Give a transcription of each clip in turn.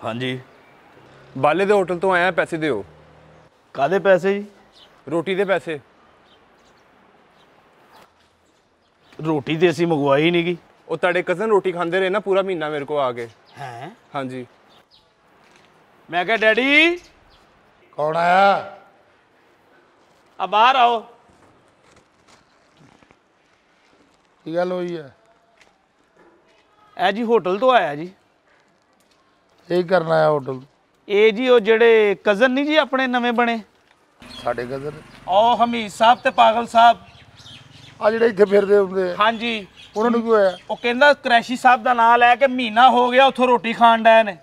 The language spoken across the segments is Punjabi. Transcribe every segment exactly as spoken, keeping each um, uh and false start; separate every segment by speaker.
Speaker 1: हाँ जी।
Speaker 2: बाले दे होटल तो आया, पैसे दिओ।
Speaker 1: कादे पैसे जी?
Speaker 2: रोटी दे पैसे।
Speaker 1: रोटी तो असी मंगवाई ही नहीं गी।
Speaker 2: वो तुहाडे कज़न रोटी खांदे रहे ना पूरा महीना मेरे को आके।
Speaker 1: हैं?
Speaker 2: हाँ जी।
Speaker 1: मैं क्या डैडी
Speaker 3: कौन आया?
Speaker 1: अब बाहर आओ।
Speaker 3: की गल हुई है?
Speaker 1: ए जी होटल तो आया जी।
Speaker 3: यही करना आया होटल?
Speaker 1: ये जी वो जेड़े कज़न नहीं जी अपने नवे बने
Speaker 3: साडे कदर
Speaker 1: ओ हमीद साहब ते पागल साहब
Speaker 3: आ ਜਿਹੜੇ ਇੱਥੇ ਫਿਰਦੇ ਹੁੰਦੇ
Speaker 1: हाँ जी
Speaker 3: ਉਹਨਾਂ ਨੂੰ ਕੀ ਹੋਇਆ?
Speaker 1: ਉਹ ਕਹਿੰਦਾ ਕਰੈਸ਼ੀ ਸਾਹਿਬ ਦਾ ਨਾਂ ਲੈ ਕੇ ਮਹੀਨਾ ਹੋ ਗਿਆ ਉੱਥੋਂ ਰੋਟੀ ਖਾਣ ਡਏ ਨੇ।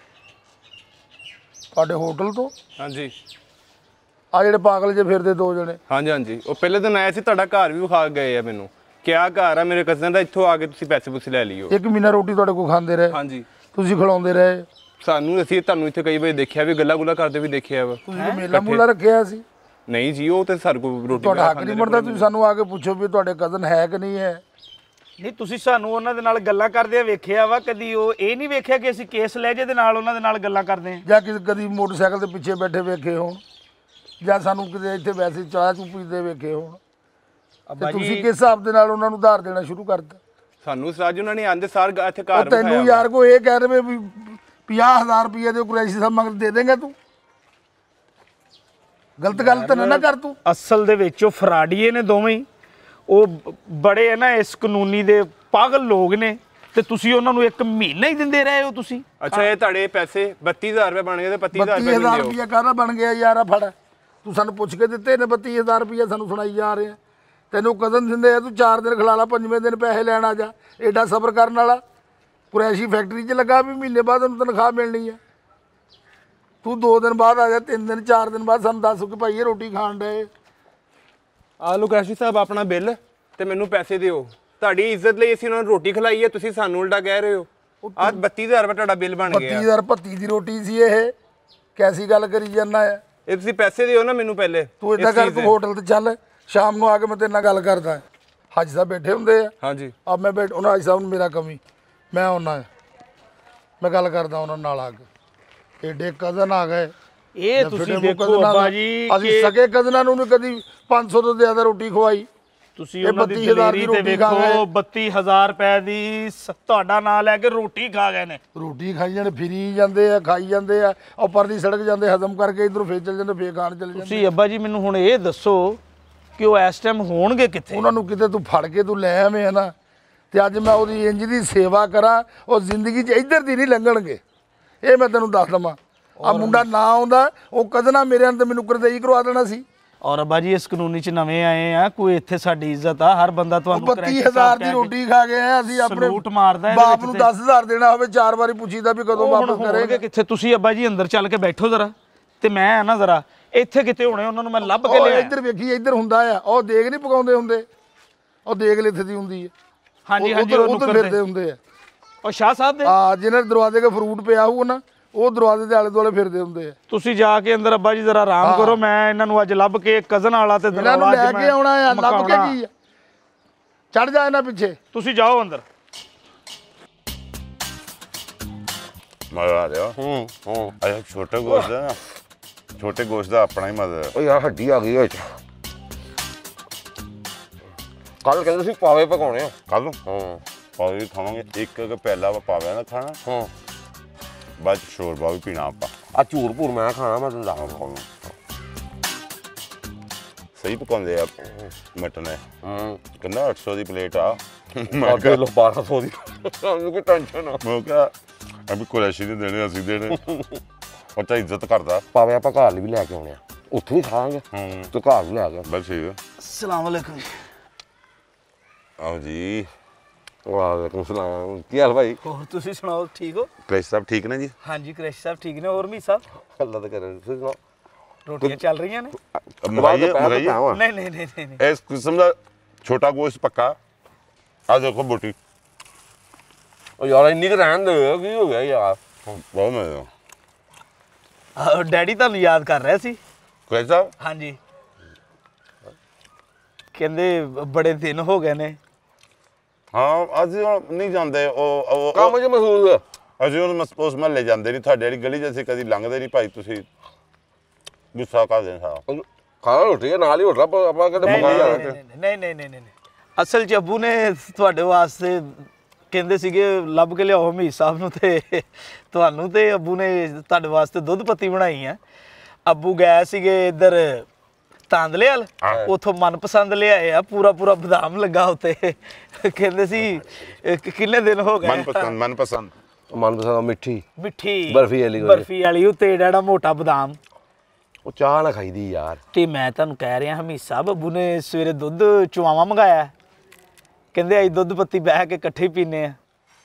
Speaker 3: ਤੁਹਾਡੇ ਹੋਟਲ ਤੋਂ?
Speaker 2: हाँ जी।
Speaker 3: ਆ ਜਿਹੜੇ ਪਾਗਲ ਜੇ ਫਿਰਦੇ ਦੋ ਜਣੇ?
Speaker 2: हाँ जी हाँ जी। वो पहले दिन आया सी, तुहाडा घर भी विखा गए आ मैनू। क्या घर है मेरे कज़न दा, इत्थों आके तुसीं पैसे पूसे ले लियो।
Speaker 3: ਇੱਕ ਮਹੀਨਾ ਰੋਟੀ ਤੁਹਾਡੇ ਕੋਲ ਖਾਂਦੇ ਰਹੇ?
Speaker 2: हाँ जी।
Speaker 3: ਤੁਸੀਂ ਖਿਲਾਉਂਦੇ ਰਹੇ?
Speaker 2: ਸਾਨੂੰ ਅਸੀਂ ਤੁਹਾਨੂੰ ਇੱਥੇ ਕਈ ਵਾਰੀ ਦੇਖਿਆ ਵੀ ਗੱਲਾਂ ਗੁੱਲਾਂ ਕਰਦੇ ਵੀ ਦੇਖਿਆ ਵਾ।
Speaker 3: ਤੁਸੀਂ ਕੋਈ ਮੇਲਾ ਮੂਲਾ ਰੱਖਿਆ ਸੀ?
Speaker 2: ਨਹੀਂ ਜੀ, ਉਹ ਤੇ ਸਾਡੇ ਕੋਲ ਰੋਟੀ
Speaker 3: ਤੁਹਾਡਾ ਹੱਕ ਨਹੀਂ ਬਣਦਾ ਤੁਸੀਂ ਸਾਨੂੰ ਆ ਕੇ ਪੁੱਛੋ ਵੀ ਤੁਹਾਡੇ ਕਜ਼ਨ ਹੈ ਕਿ ਨਹੀਂ ਹੈ?
Speaker 1: ਨਹੀਂ ਤੁਸੀਂ ਸਾਨੂੰ ਉਹਨਾਂ ਦੇ ਨਾਲ ਗੱਲਾਂ ਕਰਦੇ ਵੇਖਿਆ ਵਾ ਕਦੀ? ਉਹ ਇਹ ਨਹੀਂ ਵੇਖਿਆ ਕਿ ਅਸੀਂ ਕੇਸ ਲਹਿਜੇ ਦੇ ਨਾਲ ਉਹਨਾਂ ਦੇ ਨਾਲ ਗੱਲਾਂ ਕਰਦੇ ਹਾਂ?
Speaker 3: ਜਾਂ ਕਿਸੇ ਕਦੀ ਮੋਟਰਸਾਈਕਲ ਦੇ ਪਿੱਛੇ ਬੈਠੇ ਵੇਖੇ ਹੋਣ, ਜਾਂ ਸਾਨੂੰ ਕਿਤੇ ਇੱਥੇ ਵੈਸੇ ਚਾਹ ਚੂ ਪੀਂਦੇ ਵੇਖੇ ਹੋਣ, ਤੇ ਤੁਸੀਂ ਕਿਸ ਹਿਸਾਬ ਦੇ ਨਾਲ ਉਹਨਾਂ ਨੂੰ ਉਧਾਰ ਦੇਣਾ ਸ਼ੁਰੂ ਕਰਤਾ?
Speaker 2: ਸਾਨੂੰ ਸਾਜ ਉਹਨਾਂ ਨੇ ਆਂਦੇ ਸਾਰ ਇੱਥੇ ਘਰ
Speaker 3: ਤੈਨੂੰ ਯਾਰ ਕੋ ਇਹ ਕਹਿ ਰਹੇ ਵੀ ਪੰਜਾਹ ਹਜ਼ਾਰ ਰੁਪਏ ਦੇ ਕੁਰੈਸ਼ੀ ਸਾਹਿਬ ਮੰਗ ਦੇ ਦੇਂਗਾ ਤੂੰ? ਗਲਤ ਗੱਲ ਤਾਂ ਨਾ ਕਰ ਤੂੰ।
Speaker 1: ਅਸਲ ਦੇ ਵਿੱਚ ਉਹ ਫਰਾਡੀਏ ਨੇ ਦੋਵੇਂ ਹੀ। ਉਹ ਬੜੇ ਹੈ ਨਾ ਇਸ ਕਾਨੂੰਨੀ ਦੇ ਪਾਗਲ ਲੋਕ ਨੇ ਤੇ ਤੁਸੀਂ ਉਹਨਾਂ ਨੂੰ ਇੱਕ ਮਹੀਨਾ ਹੀ ਦਿੰਦੇ ਰਹੇ ਹੋ ਤੁਸੀਂ।
Speaker 2: ਅੱਛਾ ਇਹ ਤੁਹਾਡੇ ਪੈਸੇ ਬੱਤੀ ਹਜ਼ਾਰ ਰੁਪਏ ਬਣ ਗਏ ਤੇ ਪੱਚੀ ਹਜ਼ਾਰ ਰੁਪਏ
Speaker 3: ਬੱਤੀ ਹਜ਼ਾਰ ਰੁਪਏ ਕਾਹਦਾ ਬਣ ਗਿਆ ਯਾਰ? ਆ ਫੜ, ਤੂੰ ਸਾਨੂੰ ਪੁੱਛ ਕੇ ਦਿੱਤੇ ਨੇ ਬੱਤੀ ਹਜ਼ਾਰ ਰੁਪਏ ਸਾਨੂੰ ਸੁਣਾਈ ਜਾ ਰਿਹਾ। ਤੈਨੂੰ ਕਜ਼ਨ ਦਿੰਦੇ ਆ, ਤੂੰ ਚਾਰ ਦਿਨ ਖਿਲਾ ਲਾ, ਪੰਜਵੇਂ ਦਿਨ ਪੈਸੇ ਲੈਣ ਆ ਜਾ। ਐਡਾ ਸਬਰ ਕਰਨ ਵਾਲਾ? ਕੁਰੈਸ਼ੀ ਫੈਕਟਰੀ 'ਚ ਲੱਗਾ ਵੀ ਮਹੀਨੇ ਬਾਅਦ ਉਹਨੂੰ ਤਨਖਾਹ ਮਿਲਣੀ ਹੈ। ਤੂੰ ਦੋ ਦਿਨ ਬਾਅਦ ਆ ਜਾ, ਤਿੰਨ ਦਿਨ ਚਾਰ ਦਿਨ ਬਾਅਦ ਸਾਨੂੰ ਦੱਸ ਕਿ ਭਾਈ ਇਹ ਰੋਟੀ ਖਾਣ ਡਏ।
Speaker 2: ਆ ਲਓ ਕਰੈਸ਼ੀ ਸਾਹਿਬ ਆਪਣਾ ਬਿੱਲ ਤੇ ਮੈਨੂੰ ਪੈਸੇ ਦਿਓ। ਤੁਹਾਡੀ ਇੱਜ਼ਤ ਲਈ ਅਸੀਂ ਉਹਨਾਂ ਨੂੰ ਰੋਟੀ ਖਿਲਾਈ ਹੈ, ਤੁਸੀਂ ਸਾਨੂੰ ਉਲਟਾ ਕਹਿ ਰਹੇ ਹੋ। ਆਹ ਬੱਤੀ ਹਜ਼ਾਰ ਰੁਪਏ ਤੁਹਾਡਾ ਬਿੱਲ ਬਣ ਗਿਆ।
Speaker 3: ਬੱਤੀ ਹਜ਼ਾਰ ਭੱਤੀ ਦੀ ਰੋਟੀ ਸੀ ਇਹ? ਕੈਸੀ ਗੱਲ ਕਰੀ ਜਾਂਦਾ ਹੈ?
Speaker 2: ਇਹ ਤੁਸੀਂ ਪੈਸੇ ਦਿਓ ਨਾ ਮੈਨੂੰ ਪਹਿਲੇ।
Speaker 3: ਤੂੰ ਇੱਦਾਂ ਕਰ, ਤੂੰ ਹੋਟਲ ਤੇ ਚੱਲ, ਸ਼ਾਮ ਨੂੰ ਆ ਕੇ ਮੈਂ ਤੇਰੇ ਨਾਲ ਗੱਲ ਕਰਦਾ। ਹਾਜੀ ਸਾਹਿਬ ਬੈਠੇ ਹੁੰਦੇ ਆ।
Speaker 2: ਹਾਂਜੀ।
Speaker 3: ਆ ਮੈਂ ਬੈਠ ਉਹਨਾਂ ਹਾਜੀ ਸਾਹਿਬ ਨੂੰ ਮੇਰਾ ਕਮੀ, ਮੈਂ ਆਉਣਾ, ਮੈਂ ਗੱਲ ਕਰਦਾ ਉਹਨਾਂ ਨਾਲ ਆ ਕੇ। ਏਡੇ ਕਜ਼ਨ ਆ ਗਏ
Speaker 1: ਇਹ ਤੁਸੀਂ ਦੇਖੋ ਅੱਬਾ ਜੀ,
Speaker 3: ਅਸੀਂ ਸਕੇ ਕਜ਼ਨਾਂ ਨੂੰ ਕਦੀ ਪੰਜ ਸੌ ਤੋਂ ਜ਼ਿਆਦਾ ਰੋਟੀ ਖਵਾਈ।
Speaker 1: ਤੁਸੀਂ ਉਹਨਾਂ ਦੀ ਦਲੇਰੀ ਤੇ ਵੇਖੋ, ਬੱਤੀ ਹਜ਼ਾਰ ਰੁਪਏ ਦੀ ਤੁਹਾਡਾ ਨਾਂ ਲੈ ਕੇ ਰੋਟੀ ਖਾ ਗਏ ਨੇ।
Speaker 3: ਰੋਟੀ ਖਾਈ ਜਾਂਦੇ, ਫਿਰੀ ਜਾਂਦੇ ਆ, ਖਾਈ ਜਾਂਦੇ ਆ, ਉੱਪਰ ਦੀ ਸੜਕ ਜਾਂਦੇ, ਹਜ਼ਮ ਕਰਕੇ ਇਧਰੋਂ ਫੇਰ ਚੱਲ ਜਾਂਦੇ, ਫੇਰ ਖਾਣ ਚੱਲ ਜਾਂਦੇ।
Speaker 1: ਤੁਸੀਂ ਅੱਬਾ ਜੀ ਮੈਨੂੰ ਹੁਣ ਇਹ ਦੱਸੋ ਕਿ ਉਹ ਇਸ ਟਾਈਮ ਹੋਣਗੇ ਕਿੱਥੇ?
Speaker 3: ਉਹਨਾਂ ਨੂੰ ਕਿਤੇ ਤੂੰ ਫੜ ਕੇ ਤੂੰ ਲੈ ਆਵੇਂ ਹੈ ਨਾ, ਤੇ ਅੱਜ ਮੈਂ ਉਹਦੀ ਇੰਜ ਦੀ ਸੇਵਾ ਕਰਾਂ, ਉਹ ਜ਼ਿੰਦਗੀ 'ਚ ਇੱਧਰ ਦੀ ਨਹੀਂ ਲੰਘਣਗੇ। ਇਹ ਮੈਂ ਤੈਨੂੰ ਦੱਸ ਦਵਾਂ। ਆ ਮੁੰਡਾ ਨਾ ਆਉਂਦਾ, ਉਹ ਕਦਨਾ ਮੇਰੇ ਅੰਦਰ ਮੈਨੂੰ ਕਰਦਈ ਕਰਵਾ ਦੇਣਾ ਸੀ।
Speaker 1: ਔਰ ਅੱਬਾ ਜੀ ਇਸ ਕਾਨੂੰਨੀ 'ਚ ਨਵੇਂ ਆਏ ਆ, ਕੋਈ ਇੱਥੇ ਸਾਡੀ ਇੱਜ਼ਤ ਆ। ਹਰ ਬੰਦਾ ਤੁਹਾਨੂੰ
Speaker 3: ਬੱਤੀ ਹਜ਼ਾਰ ਦੀ ਰੋਟੀ ਖਾ ਗਏ ਆ ਅਸੀਂ, ਆਪਣੇ ਬਾਪ ਨੂੰ ਦਸ ਹਜ਼ਾਰ ਦੇਣਾ ਹੋਵੇ ਚਾਰ ਵਾਰੀ ਪੁੱਛੀਦਾ ਵੀ ਕਦੋਂ ਵਾਪਸ ਕਰੇਗਾ।
Speaker 1: ਕਿੱਥੇ ਤੁਸੀਂ ਅੱਬਾ ਜੀ ਅੰਦਰ ਚੱਲ ਕੇ ਬੈਠੋ ਜ਼ਰਾ, ਤੇ ਮੈਂ ਨਾ ਜ਼ਰਾ ਇੱਥੇ ਕਿਤੇ ਹੋਣੇ, ਉਹਨਾਂ ਨੂੰ ਮੈਂ ਲੱਭ ਕੇ ਲਿਆ।
Speaker 3: ਇੱਧਰ ਵੇਖੀ, ਇੱਧਰ ਹੁੰਦਾ ਆ, ਉਹ ਦੇਗ ਨਹੀਂ ਪਕਾਉਂਦੇ ਹੁੰਦੇ, ਉਹ ਦੇਗ ਲਿੱਥ ਦੀ ਹੁੰਦੀ ਹੈ।
Speaker 1: ਹਾਂਜੀ ਹਾਂਜੀ,
Speaker 3: ਉਹ ਫਿਰਦੇ ਹੁੰਦੇ ਆ
Speaker 1: ਉਹ ਸ਼ਾਹ ਸਾਹਿਬ ਦੇ।
Speaker 3: ਹਾਂ, ਜਿਹਨਾਂ ਦੇ ਦਰਵਾਜ਼ੇ 'ਤੇ ਫਰੂਟ ਪਿਆ ਹੋਊ ਨਾ, ਉਹ ਦਰਵਾਜ਼ੇ ਦੇ ਆਲੇ ਦੁਆਲੇ ਫਿਰਦੇ ਹੁੰਦੇ ਆ।
Speaker 1: ਤੁਸੀਂ ਜਾ ਕੇ ਅੰਦਰ ਅੱਬਾ ਜੀ ਜ਼ਰਾ ਆਰਾਮ ਕਰੋ, ਮੈਂ ਇਹਨਾਂ ਨੂੰ ਅੱਜ ਲੱਭ ਕੇ ਕਜ਼ਨ ਵਾਲਾ ਤੇ
Speaker 3: ਇਹਨਾਂ ਨੂੰ ਲੈ ਕੇ ਆਉਣਾ ਆ। ਲੱਭ ਕੇ ਕੀ ਆ? ਚੜ ਜਾ ਇਹਨਾਂ ਪਿੱਛੇ।
Speaker 1: ਤੁਸੀਂ ਜਾਓ ਅੰਦਰ।
Speaker 4: ਮਜ਼ਾ ਆ ਰਿਹਾ। ਹੂੰ ਹੂੰ ਇਹ ਛੋਟੇ ਗੋਸ਼ਤ ਦਾ ਨਾ, ਛੋਟੇ ਗੋਸ਼ਤ ਦਾ ਆਪਣਾ ਹੀ ਮਜ਼ਾ ਹੈ।
Speaker 5: ਓ ਯਾਰ ਹੱਡੀ ਆ ਗਈ ਵਿੱਚ। ਕੱਲ ਕਹਿੰਦੇ ਸੀ ਪਾਵੇ ਪਕਾਉਣੇ ਆ।
Speaker 4: ਕੱਲ ਨੂੰ
Speaker 5: ਹਾਂ
Speaker 4: ਪਾਵੇ ਵੀ ਖਾਵਾਂਗੇ। ਇੱਕ ਇੱਕ ਪਹਿਲਾ ਪਾਵਿਆਂ ਦਾ ਖਾਣਾ,
Speaker 5: ਹਾਂ
Speaker 4: ਬਾਅਦ ਸ਼ੋਰਬਾ ਵੀ ਪੀਣਾ ਆਪਾਂ।
Speaker 5: ਆ ਝੂਰ ਭੂਰ ਮੈਂ ਖਾਣਾ, ਮੈਂ ਤੈਨੂੰ ਦੱਸਾਂ ਪਕਾਉਣਾ।
Speaker 4: ਸਹੀ ਪਕਾਉਂਦੇ ਆ ਮਟਨ।
Speaker 5: ਹੂੰ
Speaker 4: ਕਹਿੰਦਾ ਅੱਠ ਸੌ ਦੀ ਪਲੇਟ ਆ,
Speaker 5: ਮੈਂ ਕਿਹਾ ਲੋ ਬਾਰਾਂ ਸੌ ਦੀ। ਸਾਨੂੰ ਕੋਈ ਟੈਨਸ਼ਨ ਨਾ।
Speaker 4: ਮੈਂ ਕਿਹਾ ਅਭੀ ਕੁਰੈਸ਼ੀ ਨੇ ਦੇਣੇ, ਅਸੀਂ ਦੇਣੇ। ਉਹ ਤਾਂ ਇੱਜ਼ਤ ਕਰਦਾ।
Speaker 5: ਪਾਵੇ ਆਪਾਂ ਘਰ ਲਈ ਵੀ ਲੈ ਕੇ ਆਉਣੇ ਆ, ਉੱਥੇ ਵੀ ਖਾਵਾਂਗੇ।
Speaker 4: ਹੂੰ
Speaker 5: ਤੇ ਘਰ ਵੀ ਲੈ ਕੇ
Speaker 4: ਬਸ ਠੀਕ ਹੈ।
Speaker 1: ਅਸਲਾਮ ਵਾਲੇਕੁਮ।
Speaker 4: ਆਓ ਜੀ।
Speaker 5: ਵਾਲੇਕੁਮ ਸਲਾਮ। ਕੀ ਹਾਲ ਭਾਈ?
Speaker 1: ਹੋਰ ਤੁਸੀਂ ਸੁਣਾਓ, ਠੀਕ ਹੋ?
Speaker 4: ਕ੍ਰਿਸ਼ ਸਾਹਿਬ ਠੀਕ ਨੇ ਜੀ?
Speaker 1: ਹਾਂਜੀ ਕ੍ਰਿਸ਼ ਸਾਹਿਬ ਠੀਕ ਨੇ। ਹੋਰ ਮੀ ਸਾਹਿਬ?
Speaker 5: ਅੱਲਾ ਤਾਂ ਕਰੇ। ਤੁਸੀਂ ਸੁਣਾਓ,
Speaker 1: ਰੋਟੀਆਂ ਚੱਲ ਰਹੀਆਂ ਨੇ?
Speaker 4: ਮੰਗਾਈਏ ਮੰਗਾਈਏ।
Speaker 1: ਨਹੀਂ ਨਹੀਂ ਨਹੀਂ ਨਹੀਂ,
Speaker 4: ਇਸ ਕਿਸਮ ਦਾ ਛੋਟਾ ਗੋਸ਼ਤ ਪੱਕਾ। ਆ ਦੇਖੋ ਬੋਟੀ।
Speaker 5: ਉਹ ਯਾਰ ਇੰਨੀ ਕੁ ਰਹਿਣ ਦੇ, ਕੀ ਹੋ ਗਿਆ ਯਾਰ?
Speaker 4: ਬਹੁਤ ਮਜ਼ਾ।
Speaker 1: ਆਹ ਡੈਡੀ ਤੁਹਾਨੂੰ ਯਾਦ ਕਰ ਰਿਹਾ ਸੀ।
Speaker 4: ਕ੍ਰਿਸ਼ ਸਾਹਿਬ?
Speaker 1: ਹਾਂਜੀ, ਕਹਿੰਦੇ ਬੜੇ ਦਿਨ ਹੋ ਗਏ ਨੇ।
Speaker 4: ਹਾਂ ਅੱਜ ਨਹੀਂ ਜਾਂਦੇ। ਉਹ
Speaker 5: ਕੰਮ 'ਚ ਮਹਿਸੂਸ
Speaker 4: ਅਸੀਂ ਉਹ ਮਸ- ਉਸ ਮਹੱਲੇ ਜਾਂਦੇ ਨਹੀਂ, ਤੁਹਾਡੇ ਵਾਲੀ ਗਲੀ 'ਚ ਅਸੀਂ ਕਦੀ ਲੰਘਦੇ ਨਹੀਂ ਭਾਈ, ਤੁਸੀਂ ਗੁੱਸਾ ਕਰਦੇ ਸਾਰਾ।
Speaker 5: ਖਾਣਾ ਰੋਟੀ ਹੈ ਨਾਲ ਹੀ ਹੋਟਲ ਆਪਾਂ ਆਪਾਂ ਕਿਤੇ
Speaker 1: ਨਹੀਂ
Speaker 5: ਮੰਗਾ
Speaker 1: ਨਹੀਂ ਨਹੀਂ ਨਹੀਂ ਨਹੀਂ ਨਹੀਂ ਨਹੀਂ ਅਸਲ 'ਚ ਅੱਬੂ ਨੇ ਤੁਹਾਡੇ ਵਾਸਤੇ ਕਹਿੰਦੇ ਸੀਗੇ ਲੱਭ ਕੇ ਲਿਆਓ ਹਮੀਦ ਸਾਹਿਬ ਨੂੰ, ਤੇ ਤੁਹਾਨੂੰ ਤੇ ਅੱਬੂ ਨੇ ਤੁਹਾਡੇ ਵਾਸਤੇ ਦੁੱਧ ਪੱਤੀ ਬਣਾਈ ਆ। ਅੱਬੂ ਗਏ ਸੀਗੇ ਇੱਧਰ ਤਾਂਦਲੇ ਵਾਲ, ਉਥੋਂ ਮਨਪਸੰਦ ਲਿਆਏ ਆ, ਪੂਰਾ ਪੂਰਾ ਬਦਾਮ ਲੱਗਾ ਉੱਤੇ। ਕਹਿੰਦੇ ਸੀ ਇਹ ਕਿ- ਕਿੰਨੇ ਦਿਨ ਹੋ ਗਏ
Speaker 4: ਮਨਪਸੰਦ ਮਨਪਸੰਦ
Speaker 5: ਮਨਪਸੰਦ ਮਿੱਠੀ
Speaker 2: ਮਿੱਠੀ
Speaker 5: ਬਰਫੀ ਵਾਲੀ ਕੋਈ।
Speaker 1: ਬਰਫੀ ਵਾਲੀ ਉੱਤੇ ਜਿਹੜਾ ਮੋਟਾ ਬਦਾਮ।
Speaker 5: ਉਹ ਚਾਹ ਨਾ ਖਾਈਦੀ ਯਾਰ।
Speaker 1: ਤੇ ਮੈਂ ਤੁਹਾਨੂੰ ਕਹਿ ਰਿਹਾ ਹਮੀਦ ਸਾਹਿਬ, ਅੱਬੂ ਨੇ ਸਵੇਰੇ ਦੁੱਧ ਚੁਆਵਾਂ ਮੰਗਾਇਆ, ਕਹਿੰਦੇ ਅਸੀਂ ਦੁੱਧ ਪੱਤੀ ਬਹਿ ਕੇ ਇਕੱਠੇ ਹੀ ਪੀਨੇ ਆ।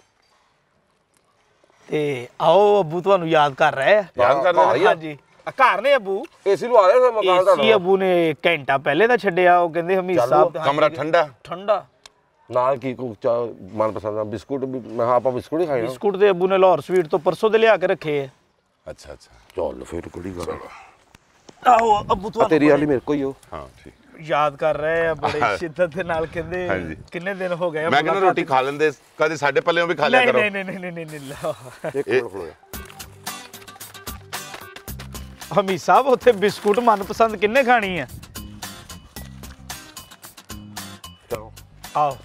Speaker 1: ਤੇ ਆਓ ਅੱਬੂ ਤੁਹਾਨੂੰ ਯਾਦ ਕਰ ਰਹੇ ਆ।
Speaker 4: ਯਾਦ ਕਰ ਰਹੇ
Speaker 5: ਆ।
Speaker 1: ਹਾਂਜੀ ਆ ਘਰ ਨੇ ਅੱਬੂ।
Speaker 5: ਏਸੀ ਲਵਾ ਲਿਆ ਮਕਾਨ
Speaker 1: ਏਸੀ
Speaker 5: ਤੁਹਾਡਾ
Speaker 1: ਅੱਬੂ ਨੇ ਘੰਟਾ ਪਹਿਲੇ ਦਾ ਛੱਡਿਆ। ਉਹ ਕਹਿੰਦੇ ਹਮੀਦ ਸਾਹਿਬ
Speaker 4: ਕਮਰਾ ਠੰਡਾ।
Speaker 1: ਠੰਡਾ
Speaker 5: ਨਾਲ ਕੀ ਕੋ ਚਾਹ ਮਨਪਸੰਦ ਦਾ ਬਿਸਕੁਟ ਵੀ ਮੈਂ ਕਿਹਾ ਆਪਾਂ ਬਿਸਕੁਟ ਹੀ ਖਾਣੇ।
Speaker 1: ਬਿਸਕੁਟ ਤੇ ਅੱਬੂ ਨੇ ਲਾਹੌਰ ਸਵੀਟ ਤੋਂ ਪਰਸੋਂ ਦੇ ਲਿਆ ਕੇ ਰੱਖੇ ਆ।
Speaker 4: ਅੱਛਾ ਅੱਛਾ
Speaker 5: ਚੱਲ ਫਿਰ ਕਿਹੜੀ ਗੱਲ।
Speaker 1: ਆਹੋ ਅੱਬੂ
Speaker 5: ਆ
Speaker 1: ਤੁਹਾਨੂੰ
Speaker 5: ਤੇਰੀ ਵਾਲੀ ਮੇਰੇ ਕੋਲ ਹੀ ਹੋ।
Speaker 4: ਹਾਂ ਠੀਕ।
Speaker 1: ਯਾਦ ਕਰ ਰਹੇ ਆ ਬੜੇ ਸ਼ਿੱਦਤ ਦੇ ਨਾਲ। ਕਹਿੰਦੇ
Speaker 4: ਹਾਂਜੀ।
Speaker 1: ਕਿੰਨੇ ਦਿਨ ਹੋ ਗਏ ਆ
Speaker 4: ਮੈਂ ਕਹਿੰਦਾ ਰੋਟੀ ਖਾ ਲੈਂਦੇ, ਕਦੇ ਸਾਡੇ ਪੱਲਿਓਂ ਵੀ ਖਾ ਲਿਆ
Speaker 1: ਨਹੀਂ
Speaker 4: ਕਰੋ।
Speaker 1: ਨਹੀਂ ਨਹੀਂ ਨਹੀਂ ਨਹੀਂ ਨਹੀਂ ਲਓ।
Speaker 5: ਇੱਕ ਮਿੰਟ ਖਲੋ ਜਾ।
Speaker 1: ਹਮੀਦ ਸਾਹਿਬ ਉੱਥੇ ਬਿਸਕੁਟ ਮਨਪਸੰਦ ਕਿੰਨੇ ਖਾਣੀ ਆ?
Speaker 5: ਚਲੋ
Speaker 1: ਆਓ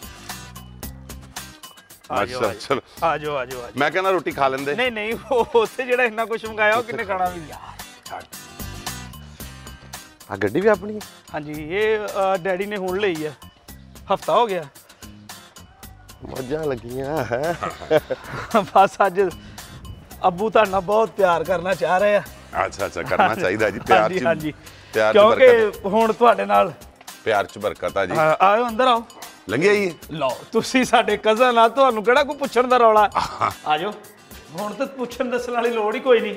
Speaker 4: ਅੱਛਾ ਚਲੋ
Speaker 1: ਆ ਜਾਓ ਆ ਜਾਓ ਆ ਜਾਓ।
Speaker 4: ਮੈਂ ਕਹਿੰਦਾ ਰੋਟੀ ਖਾ ਲੈਂਦੇ।
Speaker 1: ਨਹੀਂ ਨਹੀਂ ਉਹ ਉੱਥੇ ਜਿਹੜਾ ਇੰਨਾ ਕੁਝ ਮੰਗਾਇਆ ਉਹ ਕਿੰਨੇ ਖਾਣਾ ਵੀ ਯਾਰ ਛੱਡ।
Speaker 5: ਆ ਗੱਡੀ ਵੀ ਆਪਣੀ ਹੈ?
Speaker 1: ਹਾਂਜੀ ਇਹ ਅ, ਡੈਡੀ ਨੇ ਹੁਣ ਲਈ ਆ, ਹਫਤਾ ਹੋ ਗਿਆ।
Speaker 5: ਮੱਝਾਂ ਲੱਗੀਆਂ ਹੈ।
Speaker 1: ਬਸ ਅੱਜ ਅੱਬੂ ਤੁਹਾਡੇ ਨਾਲ ਬਹੁਤ ਪਿਆਰ ਕਰਨਾ ਚਾਹ ਰਹੇ ਆ।
Speaker 4: ਅੱਛਾ ਅੱਛਾ ਕਰਨਾ ਚਾਹੀਦਾ ਜੀ ਪਿਆਰ
Speaker 1: ਹਾਂਜੀ
Speaker 4: ਚ।
Speaker 1: ਹਾਂਜੀ
Speaker 4: ਪਿਆਰ ਚ ਬਰਕਤ,
Speaker 1: ਕਿਉਂਕਿ ਹੁਣ ਤੁਹਾਡੇ ਨਾਲ
Speaker 4: ਪਿਆਰ ਚ ਬਰਕਤ ਆ ਜੀ।
Speaker 1: ਆ- ਆਇਓ ਅੰਦਰ ਆਓ।
Speaker 4: ਲੰਘਿਆ ਜੀ
Speaker 1: ਲਓ ਤੁਸੀਂ ਸਾਡੇ ਕਜ਼ਨ ਆ, ਤੁਹਾਨੂੰ ਕਿਹੜਾ ਕੋਈ ਪੁੱਛਣ ਦਾ ਰੌਲਾ। ਆ ਜਾਓ ਹੁਣ ਤਾਂ ਪੁੱਛਣ ਦੱਸਣ ਵਾਲੀ ਲੋੜ ਹੀ ਕੋਈ ਨਹੀਂ।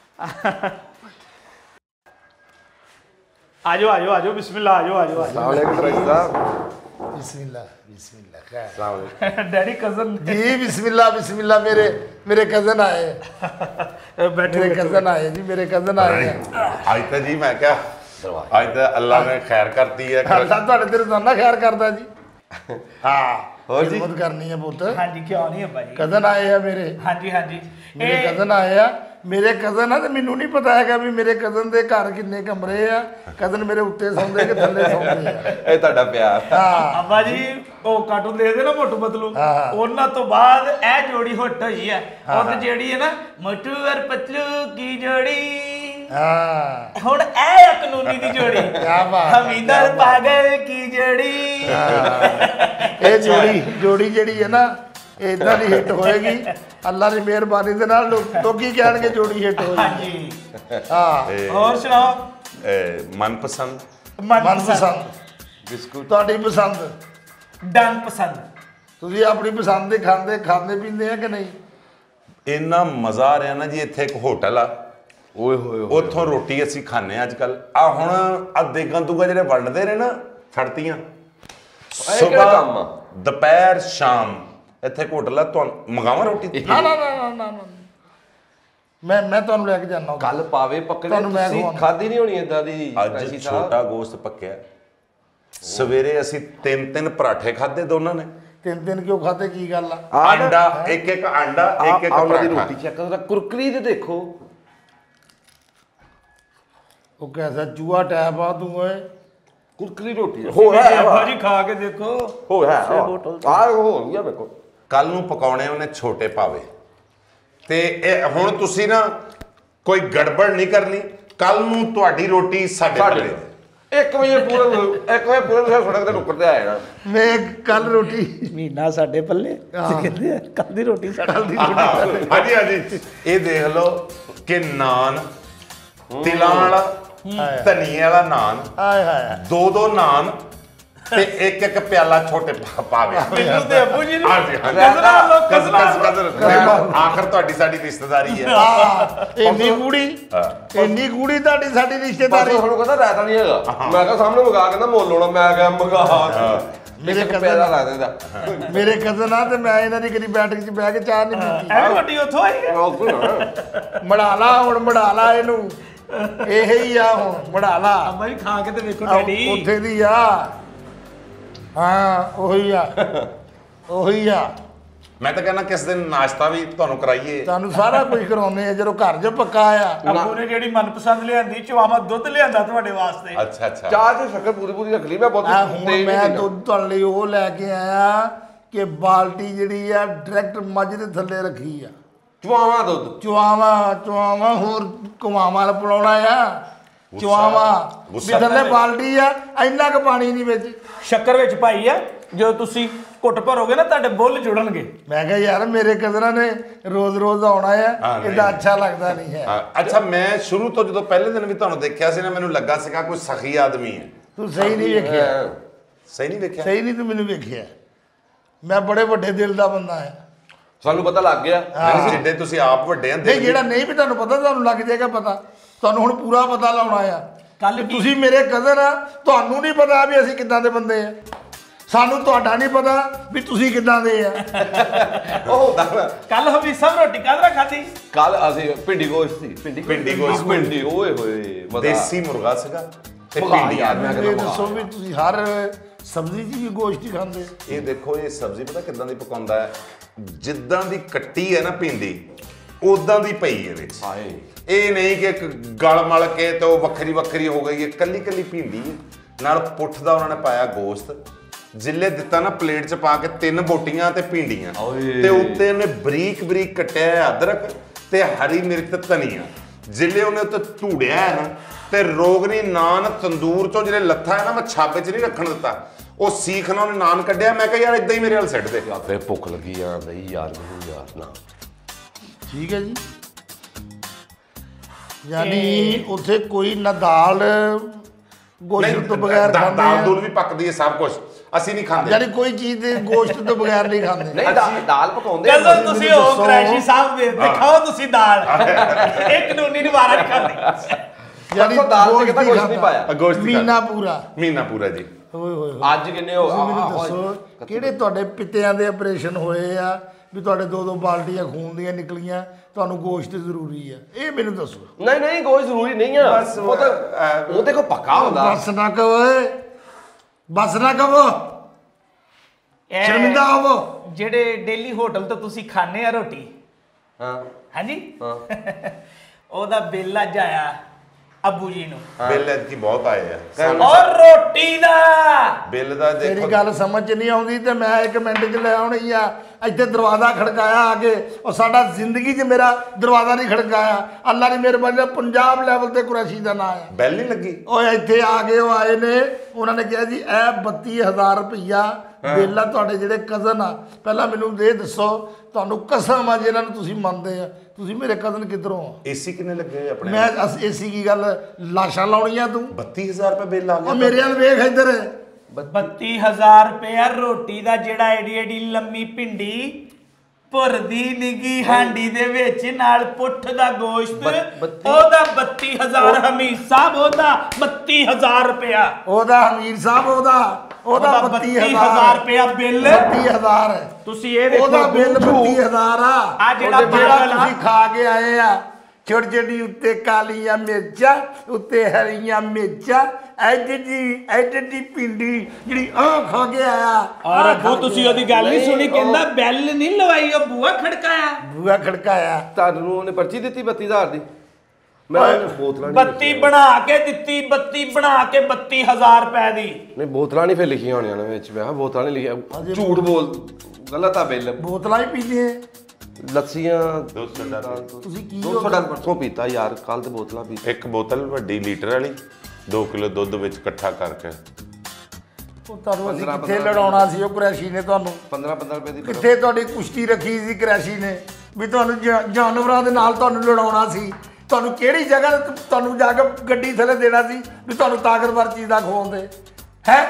Speaker 1: ਆ ਜਾਓ ਆ ਜਾਓ ਆ ਜਾਓ ਬਿਸਮਿਲ੍ਲਾ ਆ ਜਾਓ ਆ ਜਾਓ ਆ
Speaker 5: ਸਲਾਮ ਅਲੈਕੁਮ ਰਾਜੀ ਸਾਹਿਬ।
Speaker 3: बिस्मिल्लाह बिस्मिल्लाह खैर
Speaker 1: ਜਾਓ। ਡੈਡੀ ਕਜ਼ਨ
Speaker 3: जी बिस्मिल्लाह बिस्मिल्लाह मेरे मेरे कजन आए
Speaker 1: ਬੈਠੋ
Speaker 3: मेरे कजन आए जी मेरे कजन आए हैं
Speaker 4: ਅੱਜ ਤਾਂ ਜੀ ਮੈਂ ਕਿਹਾ ਅੱਜ ਤਾਂ ਅੱਲਾ ਨੇ ਖੈਰ ਕਰਤੀ ਹੈ।
Speaker 3: ਅੱਲਾ ਤੁਹਾਡੇ ਤੇ ਰੋਜ਼ਾਨਾ ਖੈਰ ਕਰਦਾ ਜੀ ਹਾਂ
Speaker 5: ਹੋਰ ਜੀ?
Speaker 3: ਖਿਦਮਤ ਕਰਨੀ ਹੈ ਪੁੱਤ।
Speaker 1: ਹਾਂਜੀ ਕਿਉਂ ਨਹੀਂ ਅੱਬਾ ਜੀ।
Speaker 3: ਕਜ਼ਨ ਆਏ ਆ ਮੇਰੇ
Speaker 1: ਹਾਂਜੀ ਹਾਂਜੀ
Speaker 3: ਮੇਰੇ
Speaker 1: ਇਹ
Speaker 3: ਕਜ਼ਨ ਆਏ ਆ ਮੇਰੇ ਕਜ਼ਨ ਆ ਤੇ ਮੈਨੂੰ ਨਹੀਂ ਪਤਾ ਹੈਗਾ ਵੀ ਮੇਰੇ ਕਜ਼ਨ ਦੇ ਘਰ ਕਿੰਨੇ ਕਮਰੇ ਆ। ਕਜ਼ਨ ਮੇਰੇ ਉੱਤੇ ਸੌਂਦੇ ਕਿ ਥੱਲੇ ਸੌਂਦੇ ਆ।
Speaker 5: ਇਹ ਤੁਹਾਡਾ ਪਿਆਰ।
Speaker 3: ਹਾਂ
Speaker 1: ਅੱਬਾ ਜੀ ਉਹ ਕਾਰਟੂਨ ਦੇਖਦੇ ਨਾ ਮੋਟੂ ਪਤਲੂ,
Speaker 3: ਹਾਂ।
Speaker 1: ਉਹਨਾਂ ਤੋਂ ਬਾਅਦ ਇਹ ਜੋੜੀ ਹੁੱਟ ਹੋਈ ਹੈ। ਉਹ ਤੇ ਜਿਹੜੀ ਹੈ ਨਾ ਮੋਟੂ ਔਰ ਪਤਲੂ ਕੀ ਜੋੜੀ,
Speaker 3: ਹਾਂ
Speaker 1: ਹੁਣ ਇਹ ਆ ਕਾਨੂੰਨੀ ਦੀ ਜੋੜੀ।
Speaker 3: ਕਿਆ ਬਾਤ ਹੈ,
Speaker 1: ਹਮੀਦ ਔਰ ਪਾਗਲ ਕੀ ਜੋੜੀ।
Speaker 3: ਇਹ ਜੋੜੀ ਜੋੜੀ ਜਿਹੜੀ ਹੈ ਨਾ ਇਹ ਇਦਾਂ ਦੀ ਹਿੱਟ ਹੋਏਗੀ ਅੱਲਾ ਦੀ ਮਿਹਰਬਾਨੀ ਦੇ ਨਾਲ। ਲੋਕ ਲੋਕੀ ਕਹਿਣਗੇ ਜੋੜੀ ਹਿੱਟ ਹੋਈ।
Speaker 1: ਹਾਂਜੀ
Speaker 3: ਹਾਂ
Speaker 1: ਹੋਰ ਸੁਣਾਓ।
Speaker 4: ਇਹ ਮਨਪਸੰਦ
Speaker 3: ਮਨਪਸੰਦ
Speaker 4: ਬਿਸਕੁਟ
Speaker 3: ਤੁਹਾਡੀ ਪਸੰਦ
Speaker 1: ਡੰਗ ਪਸੰਦ।
Speaker 3: ਤੁਸੀਂ ਆਪਣੀ ਪਸੰਦ ਦੇ ਖਾਂਦੇ ਖਾਂਦੇ ਪੀਂਦੇ ਆ ਕਿ ਨਹੀਂ?
Speaker 4: ਇੰਨਾ ਮਜ਼ਾ ਆ ਰਿਹਾ ਨਾ ਜੀ। ਇੱਥੇ ਇੱਕ ਹੋਟਲ ਆ,
Speaker 5: ਓਏ ਹੋਏ
Speaker 4: ਉੱਥੋਂ ਰੋਟੀ ਅਸੀਂ ਖਾਂਦੇ ਆ ਅੱਜ ਕੱਲ। ਆ ਹੁਣ ਆ ਦੇਗਾਂ ਦੂਗਾ ਜਿਹੜੇ ਵੰਡਦੇ ਨੇ ਨਾ ਛੜਤੀਆਂ,
Speaker 5: ਕਿਹੜਾ ਕੰਮ ਆ?
Speaker 4: ਦੁਪਹਿਰ ਸ਼ਾਮ ਇੱਥੇ ਇੱਕ ਹੋਟਲ ਆ, ਤੁਹਾਨੂੰ ਮੰਗਾਵਾਂ ਰੋਟੀ?
Speaker 3: ਨਾ ਨਾ ਨਾ ਨਾ ਨਾ ਨਾ। ਮੈਂ ਮੈਂ ਤੁਹਾਨੂੰ ਲੈ ਕੇ ਜਾਣਾ
Speaker 5: ਕੱਲ ਪਾਵੇ ਪੱਕਣੇ
Speaker 3: ਤੁਹਾਨੂੰ ਮੈਂ
Speaker 5: ਤੁਸੀਂ
Speaker 3: ਖਵਾਉਣਾ।
Speaker 5: ਖਾਦੀ ਨਹੀਂ ਹੋਣੀ ਇਦਾਂ ਦੀ
Speaker 4: ਅੱਜ
Speaker 5: ਰਾਜੀ ਸਾਹਿਬ।
Speaker 4: ਛੋਟਾ ਗੋਸ਼ਤ ਪੱਕਿਆ। ਸਵੇਰੇ ਅਸੀਂ ਤਿੰਨ ਤਿੰਨ ਪਰਾਠੇ ਖਾਦੇ ਦੋਨਾਂ ਨੇ।
Speaker 3: ਤਿੰਨ ਦਿਨ ਕਿਉਂ ਖਾਤੇ ਕੀ ਗੱਲ ਆ?
Speaker 5: ਆਹ ਨਾ-
Speaker 4: ਅੰਡਾ ਇੱਕ ਇੱਕ ਅੰਡਾ ਇੱਕ ਇੱਕ
Speaker 5: ਆਹ ਉਹਨਾਂ ਦੀ
Speaker 4: ਪਰਾਠਾ।
Speaker 5: ਰੋਟੀ ਚੈੱਕ ਕਰੋ, ਕੁਰਕਰੀ ਤੇ ਦੇਖੋ।
Speaker 3: ਉਹ ਕੈਸਾ ਚੂਹਾ ਟੈਪ ਆ ਤੂੰ ਓਏ।
Speaker 5: ਕੁਰਕਰੀ ਰੋਟੀ ਆ। ਹੋ ਹੈ
Speaker 1: ਅੱਬਾ ਜੀ ਖਾ ਕੇ ਦੇਖੋ।
Speaker 5: ਹੋ ਹੈ ਆ ਹੋ ਗਿਆ ਮੇਰੇ ਕੋਲ।
Speaker 4: ਕੱਲ ਨੂੰ ਪਕਾਉਣੇ ਉਹਨੇ ਛੋਟੇ ਪਾਵੇ। ਤੇ ਇਹ ਹੁਣ ਤੁਸੀਂ ਨਾ ਕੋਈ ਗੜਬੜ ਨਹੀਂ ਕਰਨੀ। ਕੱਲ ਨੂੰ ਤੁਹਾਡੀ ਰੋਟੀ ਸਾਡੇ
Speaker 5: ਸਾਡੇ
Speaker 4: ਪੱਲੇ।
Speaker 5: ਇੱਕ ਵਜੇ ਪੂਰੇ ਇੱਕ ਵਜੇ ਪੂਰੇ ਤੁਸੀਂ ਸੜਕ ਤੇ ਨੁੱਕਰ ਤੇ ਆਏ ਨਾ।
Speaker 3: ਮੈਂ ਕੱਲ ਰੋਟੀ
Speaker 1: ਮਹੀਨਾ ਸਾਡੇ ਪੱਲੇ ਕਹਿੰਦੇ ਆ ਕੱਲ ਦੀ ਰੋਟੀ ਸਾਡੀ।
Speaker 4: ਹਾਂਜੀ ਹਾਂਜੀ ਇਹ ਦੇਖ ਲਓ ਕਿ ਨਾਨ, ਤਿਲਾਂ ਵਾਲਾ, ਧਨੀਏ ਵਾਲਾ ਨਾਨ,
Speaker 3: ਆਏ ਹਾਏ
Speaker 4: ਦੋ ਦੋ ਨਾਨ ਤੇ ਇੱਕ ਇੱਕ ਪਿਆਲਾ ਛੋਟੇ ਪਾ- ਪਾਵੇ।
Speaker 1: ਮੈਨੂੰ ਤੇ ਅੱਬੂ ਜੀ ਨੂੰ
Speaker 4: ਹਾਂਜੀ ਹਾਂਜੀ
Speaker 1: ਕਜ਼ਨਾ ਲੋ
Speaker 4: ਕਸ
Speaker 1: ਕਜ਼ਨਾ
Speaker 4: ਕਸ ਕਸ ਦੇਖੋ, ਆਖਰ ਤੁਹਾਡੀ ਸਾਡੀ ਰਿਸ਼ਤੇਦਾਰੀ ਹੈ।
Speaker 3: ਆ ਇੰਨੀ ਕੂੜੀ ਇੰਨੀ ਕੂੜੀ ਤੁਹਾਡੀ ਸਾਡੀ ਰਿਸ਼ਤੇਦਾਰੀ।
Speaker 5: ਪਰਸੋਂ ਸਾਨੂੰ ਕਹਿੰਦਾ ਰਾਇਤਾ ਨਹੀਂ ਹੈਗਾ। ਮੈਂ ਕਿਹਾ ਸਾਹਮਣੇ ਮੰਗਾ ਕਹਿੰਦਾ ਮੁੱਲ ਹੋਣਾ। ਮੈਂ ਕਿਹਾ ਮੰਗਾ।
Speaker 3: ਮੇਰੇ
Speaker 5: ਇੱਕ
Speaker 3: cousin-
Speaker 5: ਪੈਦਾ ਲਾ ਦਿੰਦਾ।
Speaker 3: ਮੇਰੇ ਕਜ਼ਨ ਆ ਤੇ ਮੈਂ ਇਹਨਾਂ ਦੀ ਕਦੀ ਬੈਠਕ 'ਚ ਬਹਿ ਕੇ ਚਾਹ ਨਹੀਂ ਪੀਤੀ।
Speaker 1: ਇਹ ਰੋਟੀ ਉੱਥੋਂ ਆਈ ਹੈ।
Speaker 5: ਉਹ ਕੋਈ ਨਾ।
Speaker 3: ਮੜਾ ਲਾ ਹੁਣ ਮੜਾ ਲਾ ਇਹਨੂੰ। ਇਹ ਹੀ ਆ ਹੁਣ ਮੜਾ ਲਾ।
Speaker 1: ਅੱਬਾ ਜੀ ਖਾ ਕੇ ਤੇ ਵੇਖੋ
Speaker 3: ਆਹ
Speaker 1: ਡੈਡੀ।
Speaker 3: ਉੱਥੇ ਦੀ ਆ। ਹਾਂ ਉਹੀ ਆ ਉਹੀ ਆ
Speaker 4: ਮੈਂ ਤਾਂ ਕਹਿੰਦਾ ਕਿਸ ਦਿਨ ਨਾਸ਼ਤਾ ਵੀ ਤੁਹਾਨੂੰ ਕਰਾਈਏ।
Speaker 3: ਤੁਹਾਨੂੰ ਸਾਰਾ ਕੁਝ ਕਰਾਉਂਦੇ ਆ ਜਦੋਂ ਘਰ 'ਚ ਪੱਕਾ ਆ।
Speaker 1: ਅੱਬੂ ਨੇ ਜਿਹੜੀ ਮਨਪਸੰਦ ਲਿਆਂਦੀ ਚਵਾਵਾ ਦੁੱਧ ਲਿਆਂਦਾ ਤੁਹਾਡੇ ਵਾਸਤੇ।
Speaker 4: ਅੱਛਾ ਅੱਛਾ
Speaker 5: ਚਾਹ 'ਚ ਸ਼ੱਕਰ ਪੂਰੀ ਪੂਰੀ ਰੱਖ ਲਈ ਮੈਂ ਬਹੁਤ
Speaker 3: ਆ ਹੁਣ ਮੈਂ ਦੁੱਧ ਤੁਹਾਡੇ ਲਈ ਉਹ ਲੈ ਕੇ ਆਇਆ ਕਿ ਬਾਲਟੀ ਜਿਹੜੀ ਆ ਡਾਇਰੈਕਟ ਮੱਝ ਦੇ ਥੱਲੇ ਰੱਖੀ ਆ।
Speaker 5: ਚਵਾਵਾ ਦੁੱਧ
Speaker 3: ਚੁਆਵਾ ਚੁਆਵਾ ਹੋਰ ਕੁਵਾਵਾਂ ਪਿਲਾਉਣਾ ਆ। ਚੁਆਵਾ ਵੀ
Speaker 4: ਗੁੱਸਾ
Speaker 3: ਥੱਲੇ ਬਾਲਟੀ ਆ, ਇੰਨਾ ਕੁ ਪਾਣੀ ਨਹੀਂ ਵਿੱਚ।
Speaker 1: ਸ਼ੱਕਰ ਵਿੱਚ ਪਾਈ ਆ, ਜਦੋਂ ਤੁਸੀਂ ਘੁੱਟ ਭਰੋਗੇ ਨਾ ਤੁਹਾਡੇ ਬੁੱਲ ਜੁੜਨਗੇ।
Speaker 3: ਮੈਂ ਕਿਹਾ ਯਾਰ ਮੇਰੇ ਕਜ਼ਨਾਂ ਨੇ ਰੋਜ਼ ਰੋਜ਼ ਆਉਣਾ ਆ, ਇਹਦਾ ਅੱਛਾ ਲੱਗਦਾ ਨਹੀਂ ਹੈ।
Speaker 4: ਹਾਂ, ਅੱਛਾ ਮੈਂ ਸ਼ੁਰੂ ਤੋਂ ਜਦੋਂ ਪਹਿਲੇ ਦਿਨ ਵੀ ਤੁਹਾਨੂੰ ਦੇਖਿਆ ਸੀ ਨਾ ਮੈਨੂੰ ਲੱਗਾ ਸੀਗਾ ਕੋਈ ਸਖੀ ਆਦਮੀ ਹੈ।
Speaker 3: ਤੂੰ ਸਹੀ ਨਹੀਂ ਵੇਖਿਆ,
Speaker 4: ਸਹੀ ਨਹੀਂ ਵੇਖਿਆ?
Speaker 3: ਸਹੀ ਨਹੀਂ ਤੂੰ ਮੈਨੂੰ ਵੇਖਿਆ। ਮੈਂ ਬੜੇ ਵੱਡੇ ਦਿਲ ਦਾ ਬੰਦਾ ਆ।
Speaker 5: ਸਾਨੂੰ ਪਤਾ ਲੱਗ ਗਿਆ
Speaker 4: ਨਹੀਂ, ਜਿੱਡੇ ਤੁਸੀਂ ਆਪ ਵੱਡੇ ਆ
Speaker 3: ਨਹੀਂ, ਜਿਹੜਾ ਨਹੀਂ ਵੀ ਤੁਹਾਨੂੰ ਪਤਾ ਤੁਹਾਨੂੰ ਲੱਗ ਜਾਏਗਾ ਪਤਾ। ਤੁਹਾਨੂੰ ਹੁਣ ਪੂਰਾ ਪਤਾ ਲਾਉਣਾ ਆ।
Speaker 1: ਕੱਲ
Speaker 3: ਤੁਸੀਂ ਮੇਰੇ ਕਜ਼ਨ ਆ, ਤੁਹਾਨੂੰ ਨਹੀਂ ਪਤਾ ਵੀ ਅਸੀਂ ਕਿੱਦਾਂ ਦੇ ਬੰਦੇ ਆ। ਸਾਨੂੰ ਤੁਹਾਡਾ ਨਹੀਂ ਪਤਾ ਵੀ ਤੁਸੀਂ ਕਿੱਦਾਂ ਦੇ ਆ।
Speaker 5: ਉਹ ਹੁੰਦਾ
Speaker 1: ਕੱਲ ਹਮੀ ਸਭ ਰੋਟੀ ਕਾਹਦਾ ਖਾਧੀ?
Speaker 5: ਕੱਲ ਅਸੀਂ ਭਿੰਡੀ ਗੋਸ਼ਤ ਸੀ ਭਿੰਡੀ
Speaker 4: ਭਿੰਡੀ ਗੋਸ਼ਤ।
Speaker 5: ਭਿੰਡੀ ਓਏ ਹੋਏ ਮਜ਼ਾ।
Speaker 4: ਦੇਸੀ ਮੁਰਗਾ ਸੀਗਾ ਤੇ
Speaker 5: ਭਗਾ
Speaker 4: ਭਿੰਡੀ।
Speaker 5: ਯਾਰ ਮੈਂ
Speaker 3: ਇਹ
Speaker 5: ਕਹਿੰਦਾ
Speaker 3: ਦੱਸੋ ਵੀ ਤੁਸੀਂ ਹਰ ਸਬਜ਼ੀ 'ਚ ਵੀ ਗੋਸ਼ਤ ਹੀ ਖਾਂਦੇ?
Speaker 4: ਇਹ ਦੇਖੋ ਇਹ ਸਬਜ਼ੀ ਪਤਾ ਕਿੱਦਾਂ ਦੀ ਪਕਾਉਂਦਾ ਹੈ, ਜਿੱਦਾਂ ਦੀ ਕੱਟੀ ਹੈ ਨਾ ਭਿੰਡੀ ਉਦਾਂ ਦੀ ਪਈ ਹੈ ਵਿੱਚ।
Speaker 5: ਹਾਏ
Speaker 4: ਇਹ ਨਹੀਂ ਕਿ ਇੱਕ ਗਲ ਮਲ ਕੇ ਤੇ ਉਹ ਵੱਖਰੀ ਵੱਖਰੀ ਹੋ ਗਈ ਹੈ, ਕੱਲੀ ਕੱਲੀ ਭਿੰਡੀ ਨਾਲ ਪੁੱਠ ਦਾ ਉਹਨਾਂ ਨੇ ਪਾਇਆ ਗੋਸ਼ਤ। ਜਿੱਲੇ ਦਿੱਤਾ ਨਾ ਪਲੇਟ 'ਚ ਪਾ ਕੇ ਤਿੰਨ ਬੋਟੀਆਂ ਤੇ ਭਿੰਡੀਆਂ
Speaker 5: ਓਏ।
Speaker 4: ਤੇ ਉੱਤੇ ਉਹਨੇ ਬਰੀਕ ਬਰੀਕ ਕੱਟਿਆ ਅਦਰਕ ਤੇ ਹਰੀ ਮਿਰਚ ਤੇ ਧਨੀਆ। ਜਿੱਲੇ ਉਹਨੇ ਉੱਤੇ ਧੂੜਿਆ ਹੈ ਨਾ ਤੇ ਰੋਗਨੀ ਨਾਨ ਤੰਦੂਰ ਚੋਂ ਜਿਹੜੇ ਲੱਥਾ ਹੈ ਨਾ ਮੈਂ ਛਾਬੇ 'ਚ ਨਹੀਂ ਰੱਖਣ ਦਿੱਤਾ, ਉਹ ਸੀਖ ਨਾਲ ਉਹਨੇ ਨਾਨ ਕੱਢਿਆ। ਮੈਂ ਕਿਹਾ ਯਾਰ ਇਦਾਂ ਹੀ ਮੇਰੇ ਨਾਲ ਸਿੱਟ ਦੇ।
Speaker 5: ਯਾਰ ਫੇਰ ਭੁੱਖ ਲੱਗੀ ਆ ਬਈ ਯਾਰ ਮੈਨੂੰ ਯਾਰ ਨਾ।
Speaker 3: ਠੀਕ ਹੈ ਜੀ। ਯਾਨੀ ਉੱਥੇ ਕੋਈ ਨਾ ਦਾਲ ਗੋਸ਼ਤ ਤੋਂ ਬਗੈਰ
Speaker 4: ਦਾ-
Speaker 3: ਖਾਂਦੇ
Speaker 4: ਦਾਲ
Speaker 3: ਆ।
Speaker 4: ਦੂਲ ਵੀ ਪੱਕਦੀ ਹੈ ਸਭ ਕੁਝ, ਅਸੀਂ ਨਹੀਂ ਖਾਂਦੇ।
Speaker 3: ਯਾਨੀ ਕੋਈ ਚੀਜ਼ ਦੇ ਗੋਸ਼ਤ ਤੋਂ ਬਗੈਰ ਨਹੀਂ ਖਾਂਦੇ।
Speaker 5: ਨਹੀਂ ਦਾ- ਦਾਲ ਪਕਾਉਂਦੇ ਆ।
Speaker 1: ਕਜ਼ਨ ਤੁਸੀਂ ਹੋ
Speaker 3: ਦੱਸੋ।
Speaker 1: ਕੁਰੈਸ਼ੀ ਸਾਹਿਬ ਦੇ ਦਿਖਾਓ ਤੁਸੀਂ ਦਾਲ। ਇੱਕ ਨੂਨੀ ਨੂੰ ਵਾਰਾ ਨਹੀਂ ਖਾਂਦੀ।
Speaker 3: ਯਾਨੀ
Speaker 5: ਪਰਸੋਂ ਦਾਲ 'ਚ
Speaker 3: ਗੋਸ਼ਤ
Speaker 5: ਕਿਤਾ
Speaker 3: ਹੀ
Speaker 5: ਕੁਛ ਨਹੀਂ
Speaker 3: ਖਾਂਦਾ।
Speaker 5: ਪਾਇਆ।
Speaker 4: ਗੋਸ਼ਤ ਹੀ
Speaker 3: ਮਹੀਨਾ
Speaker 4: ਖਾਂਦਾ।
Speaker 3: ਪੂਰਾ।
Speaker 4: ਮਹੀਨਾ ਪੂਰਾ ਜੀ।
Speaker 3: ਓਏ ਹੋਏ ਹੋਏ।
Speaker 5: ਅੱਜ ਕਿੰਨੇ ਹੋ
Speaker 3: ਤੁਸੀਂ ਮੈਨੂੰ
Speaker 5: ਆ- ਆ-
Speaker 3: ਦੱਸੋ ਕਿਹੜੇ ਤੁਹਾਡੇ ਪਿੱਤਿਆਂ ਦੇ ਆਪਰੇਸ਼ਨ ਹੋਏ ਆ ਵੀ ਤੁਹਾਡੇ ਦੋ ਦੋ ਬਾਲਟੀਆਂ ਖੂਨ ਦੀਆਂ ਨਿਕਲੀਆਂ, ਤੁਹਾਨੂੰ ਗੋਸ਼ਤ ਜ਼ਰੂਰੀ ਆ? ਇਹ ਮੈਨੂੰ ਦੱਸੋ।
Speaker 5: ਨਹੀਂ ਨਹੀਂ ਕੋਈ ਜ਼ਰੂਰੀ ਨਹੀਂ ਆ।
Speaker 4: ਬਸ
Speaker 5: ਉਹ ਤਾਂ
Speaker 4: ਅਹ,
Speaker 5: ਉਹ ਦੇਖੋ ਪੱਕਾ ਹੁੰਦਾ।
Speaker 3: ਬਸ ਨਾ ਕਹੋ ਓਏ, ਬਸ ਨਾ ਕਹੋ,
Speaker 1: ਇਹ
Speaker 3: ਸ਼ਰਮਿੰਦਾ ਹੋਵੋ।
Speaker 1: ਜਿਹੜੇ ਡੇਲੀ ਹੋਟਲ ਤੋਂ ਤੁਸੀਂ ਖਾਣੇ ਆ ਰੋਟੀ,
Speaker 5: ਹਾਂ
Speaker 1: ਹਾਂਜੀ,
Speaker 5: ਹਾਂ
Speaker 1: ਉਹਦਾ ਬਿੱਲ ਅੱਜ ਆਇਆ ਅੱਬੂ ਜੀ ਨੂੰ।
Speaker 4: ਬਿੱਲ ਐਤਕੀ ਬਹੁਤ ਆਏ ਆ।
Speaker 1: ਔਰ ਰੋਟੀ ਦਾ
Speaker 4: ਬਿੱਲ ਦਾ
Speaker 3: ਤੇਰੀ
Speaker 4: ਦੇਖੋ
Speaker 3: ਗੱਲ ਸਮਝ 'ਚ ਨਹੀਂ ਆਉਂਦੀ ਤੇ ਮੈਂ ਇੱਕ ਮਿੰਟ 'ਚ ਲੈ ਆਉਣੀ ਆ। ਇੱਥੇ ਦਰਵਾਜ਼ਾ ਖੜਕਾਇਆ ਆ ਕੇ, ਉਹ ਸਾਡਾ ਜ਼ਿੰਦਗੀ 'ਚ ਮੇਰਾ ਦਰਵਾਜ਼ਾ ਨਹੀਂ ਖੜਕਾਇਆ। ਅੱਲਾ ਦੀ ਮਿਹਰਬਾਨੀ ਨਾਲ ਪੰਜਾਬ ਲੈਵਲ ਤੇ ਕੁਰੈਸ਼ੀ ਦਾ ਨਾਂ ਆ।
Speaker 4: ਬੈਲ ਨਹੀਂ ਲੱਗੀ।
Speaker 3: ਓਏ ਇੱਥੇ ਆ ਗਏ, ਉਹ ਆਏ ਨੇ, ਉਹਨਾਂ ਨੇ ਕਿਹਾ ਜੀ ਇਹ ਬੱਤੀ ਹਜ਼ਾਰ ਰੁਪਈਆ ਬਿੱਲ ਆ ਤੁਹਾਡੇ ਜਿਹੜੇ ਕਜ਼ਨ ਆ। ਪਹਿਲਾਂ ਮੈਨੂੰ ਇਹ ਦੱਸੋ, ਤੁਹਾਨੂੰ ਕਸਮ ਆ ਜਿਹਨਾਂ ਨੂੰ ਤੁਸੀਂ ਮੰਨਦੇ ਆ, ਤੁਸੀਂ ਮੇਰੇ ਕਜ਼ਨ ਕਿੱਧਰੋਂ ਆ?
Speaker 4: ਏਸੀ ਕਿੰਨੇ ਲੱਗੇ ਹੋਏ ਆਪਣੇ?
Speaker 3: ਮੈਂ ਏਸੀ ਕੀ ਗੱਲ, ਲਾਸ਼ਾਂ ਲਾਉਣੀਆਂ ਤੂੰ?
Speaker 4: ਬੱਤੀ ਹਜ਼ਾਰ ਰੁਪਏ ਬਿੱਲ ਆ
Speaker 3: ਉਹ
Speaker 4: ਗਿਆ।
Speaker 3: ਮੇਰੇ ਵੱਲ ਵੇਖ ਇੱਧਰ।
Speaker 1: ਬੱਤੀ ਹਜ਼ਾਰ ਰੁਪਇਆ ਰੋਟੀ ਦਾ, ਜਿਹੜਾ ਏਡੀ ਏਡੀ ਲੰਮੀ ਭਿੰਡੀ ਭੁਰਦੀ ਨਿੱਗੀ ਹਾਂਡੀ ਦੇ ਵਿੱਚ ਨਾਲ ਪੁੱਠ ਦਾ ਗੋਸ਼ਤ, ਉਹਦਾ ਬੱਤੀ ਹਜ਼ਾਰ ਹਮੀਦ ਸਾਹਿਬ, ਉਹਦਾ ਬੱਤੀ ਹਜ਼ਾਰ ਰੁਪਇਆ।
Speaker 3: ਉਹਦਾ ਹਮੀਰ ਸਾਹਿਬ, ਉਹਦਾ ਉਹਦਾ ਬੱਤੀ
Speaker 1: ਹਜ਼ਾਰ ਰੁਪਇਆ ਬਿੱਲ।
Speaker 3: ਬੱਤੀ ਹਜ਼ਾਰ
Speaker 1: ਤੁਸੀਂ ਇਹ ਦੇਖੋ,
Speaker 3: ਉਹਦਾ ਬਿੱਲ ਬੱਤੀ ਹਜ਼ਾਰ ਆ।
Speaker 1: ਆ ਜਿਹੜਾ
Speaker 3: ਜਿਹੜਾ
Speaker 1: ਬਿੱਲ ਆ,
Speaker 3: ਤੁਸੀਂ ਖਾ ਕੇ ਆਏ ਆ, ਛੋਟੀ ਛੋਟੀ ਉੱਤੇ ਕਾਲੀਆਂ ਮਿਰਚਾਂ, ਉੱਤੇ ਹਰੀਆਂ ਮਿਰਚਾਂ, ਐਡੀ ਐਡੀ ਪਿੰਡੀ ਜਿਹੜੀ ਆ ਖਾ ਕੇ ਆਇਆ।
Speaker 1: ਔਰ ਅੱਬੂ ਤੁਸੀਂ ਉਹਦੀ ਗੱਲ ਨਹੀਂ ਸੁਣੀ, ਕਹਿੰਦਾ ਬੈਲ ਨਹੀਂ ਲਵਾਈ, ਉਹ ਬੂਹਾ ਖੜਕਾਇਆ।
Speaker 3: ਬੂਆ ਖੜਕਾਇਆ।
Speaker 5: ਤੁਹਾਨੂੰ ਉਹਨੇ ਪਰਚੀ ਦਿੱਤੀ ਬੱਤੀ ਹਜ਼ਾਰ ਦੀ? ਮੈਂ ਬੋਤਲਾਂ ਨਹੀਂ
Speaker 1: ਬੱਤੀ ਬਣਾ ਕੇ ਦਿੱਤੀ, ਬੱਤੀ ਬਣਾ ਕੇ ਬੱਤੀ ਹਜ਼ਾਰ ਰੁਪਏ ਦੀ।
Speaker 5: ਨਹੀਂ ਬੋਤਲਾਂ ਨਹੀਂ ਫਿਰ ਲਿਖੀਆਂ ਹੋਣੀਆਂ ਨੇ ਵਿੱਚ। ਮੈਂ ਕਿਹਾ ਬੋਤਲਾਂ ਨਹੀਂ ਲਿਖਿਆ, ਝੂਠ ਬੋਲ, ਗਲਤ ਆ ਬਿੱਲ।
Speaker 3: ਬੋਤਲਾਂ ਹੀ ਪੀਂਦੇ।
Speaker 5: ਲੱਸੀਆਂ
Speaker 4: ਦੋ ਸੌ ਡਾਲਰ।
Speaker 3: ਤੁਸੀਂ ਕੀ
Speaker 5: ਦੋ ਸੌ ਡਾਲਰ ਪਰਸੋਂ ਪੀਤਾ ਯਾਰ, ਕੱਲ ਤੇ ਬੋਤਲਾਂ ਪੀ।
Speaker 4: ਇੱਕ ਬੋਤਲ ਵੱਡੀ ਲੀਟਰ ਵਾਲੀ ਦੋ ਕਿਲੋ ਦੁੱਧ ਵਿੱਚ ਇਕੱਠਾ ਕਰਕੇ।
Speaker 3: ਉਹ ਤੁਹਾਨੂੰ ਅਸੀਂ ਕਿੱਥੇ ਲੜਾਉਣਾ ਸੀ? ਉਹ ਕੁਰੈਸ਼ੀ ਨੇ ਤੁਹਾਨੂੰ
Speaker 5: ਪੰਦਰਾਂ ਪੰਦਰਾਂ ਰੁਪਏ ਦੀ
Speaker 3: ਕਿੱਥੇ ਤੁਹਾਡੀ ਕੁਸ਼ਤੀ ਰੱਖੀ ਸੀ ਕੁਰੈਸ਼ੀ ਨੇ ਵੀ ਤੁਹਾਨੂੰ ਜਾ- ਜਾਨਵਰਾਂ ਦੇ ਨਾਲ ਤੁਹਾਨੂੰ ਲੜਾਉਣਾ ਸੀ? ਤੁਹਾਨੂੰ ਕਿਹੜੀ ਜਗ੍ਹਾ ਤੇ ਤੁਹਾਨੂੰ ਜਾ ਕੇ ਗੱਡੀ ਥੱਲੇ ਦੇਣਾ ਸੀ ਵੀ ਤੁਹਾਨੂੰ ਤਾਕਤਵਰ ਚੀਜ਼ ਦਾ ਖਵਾਉਂਦੇ ਹੈ?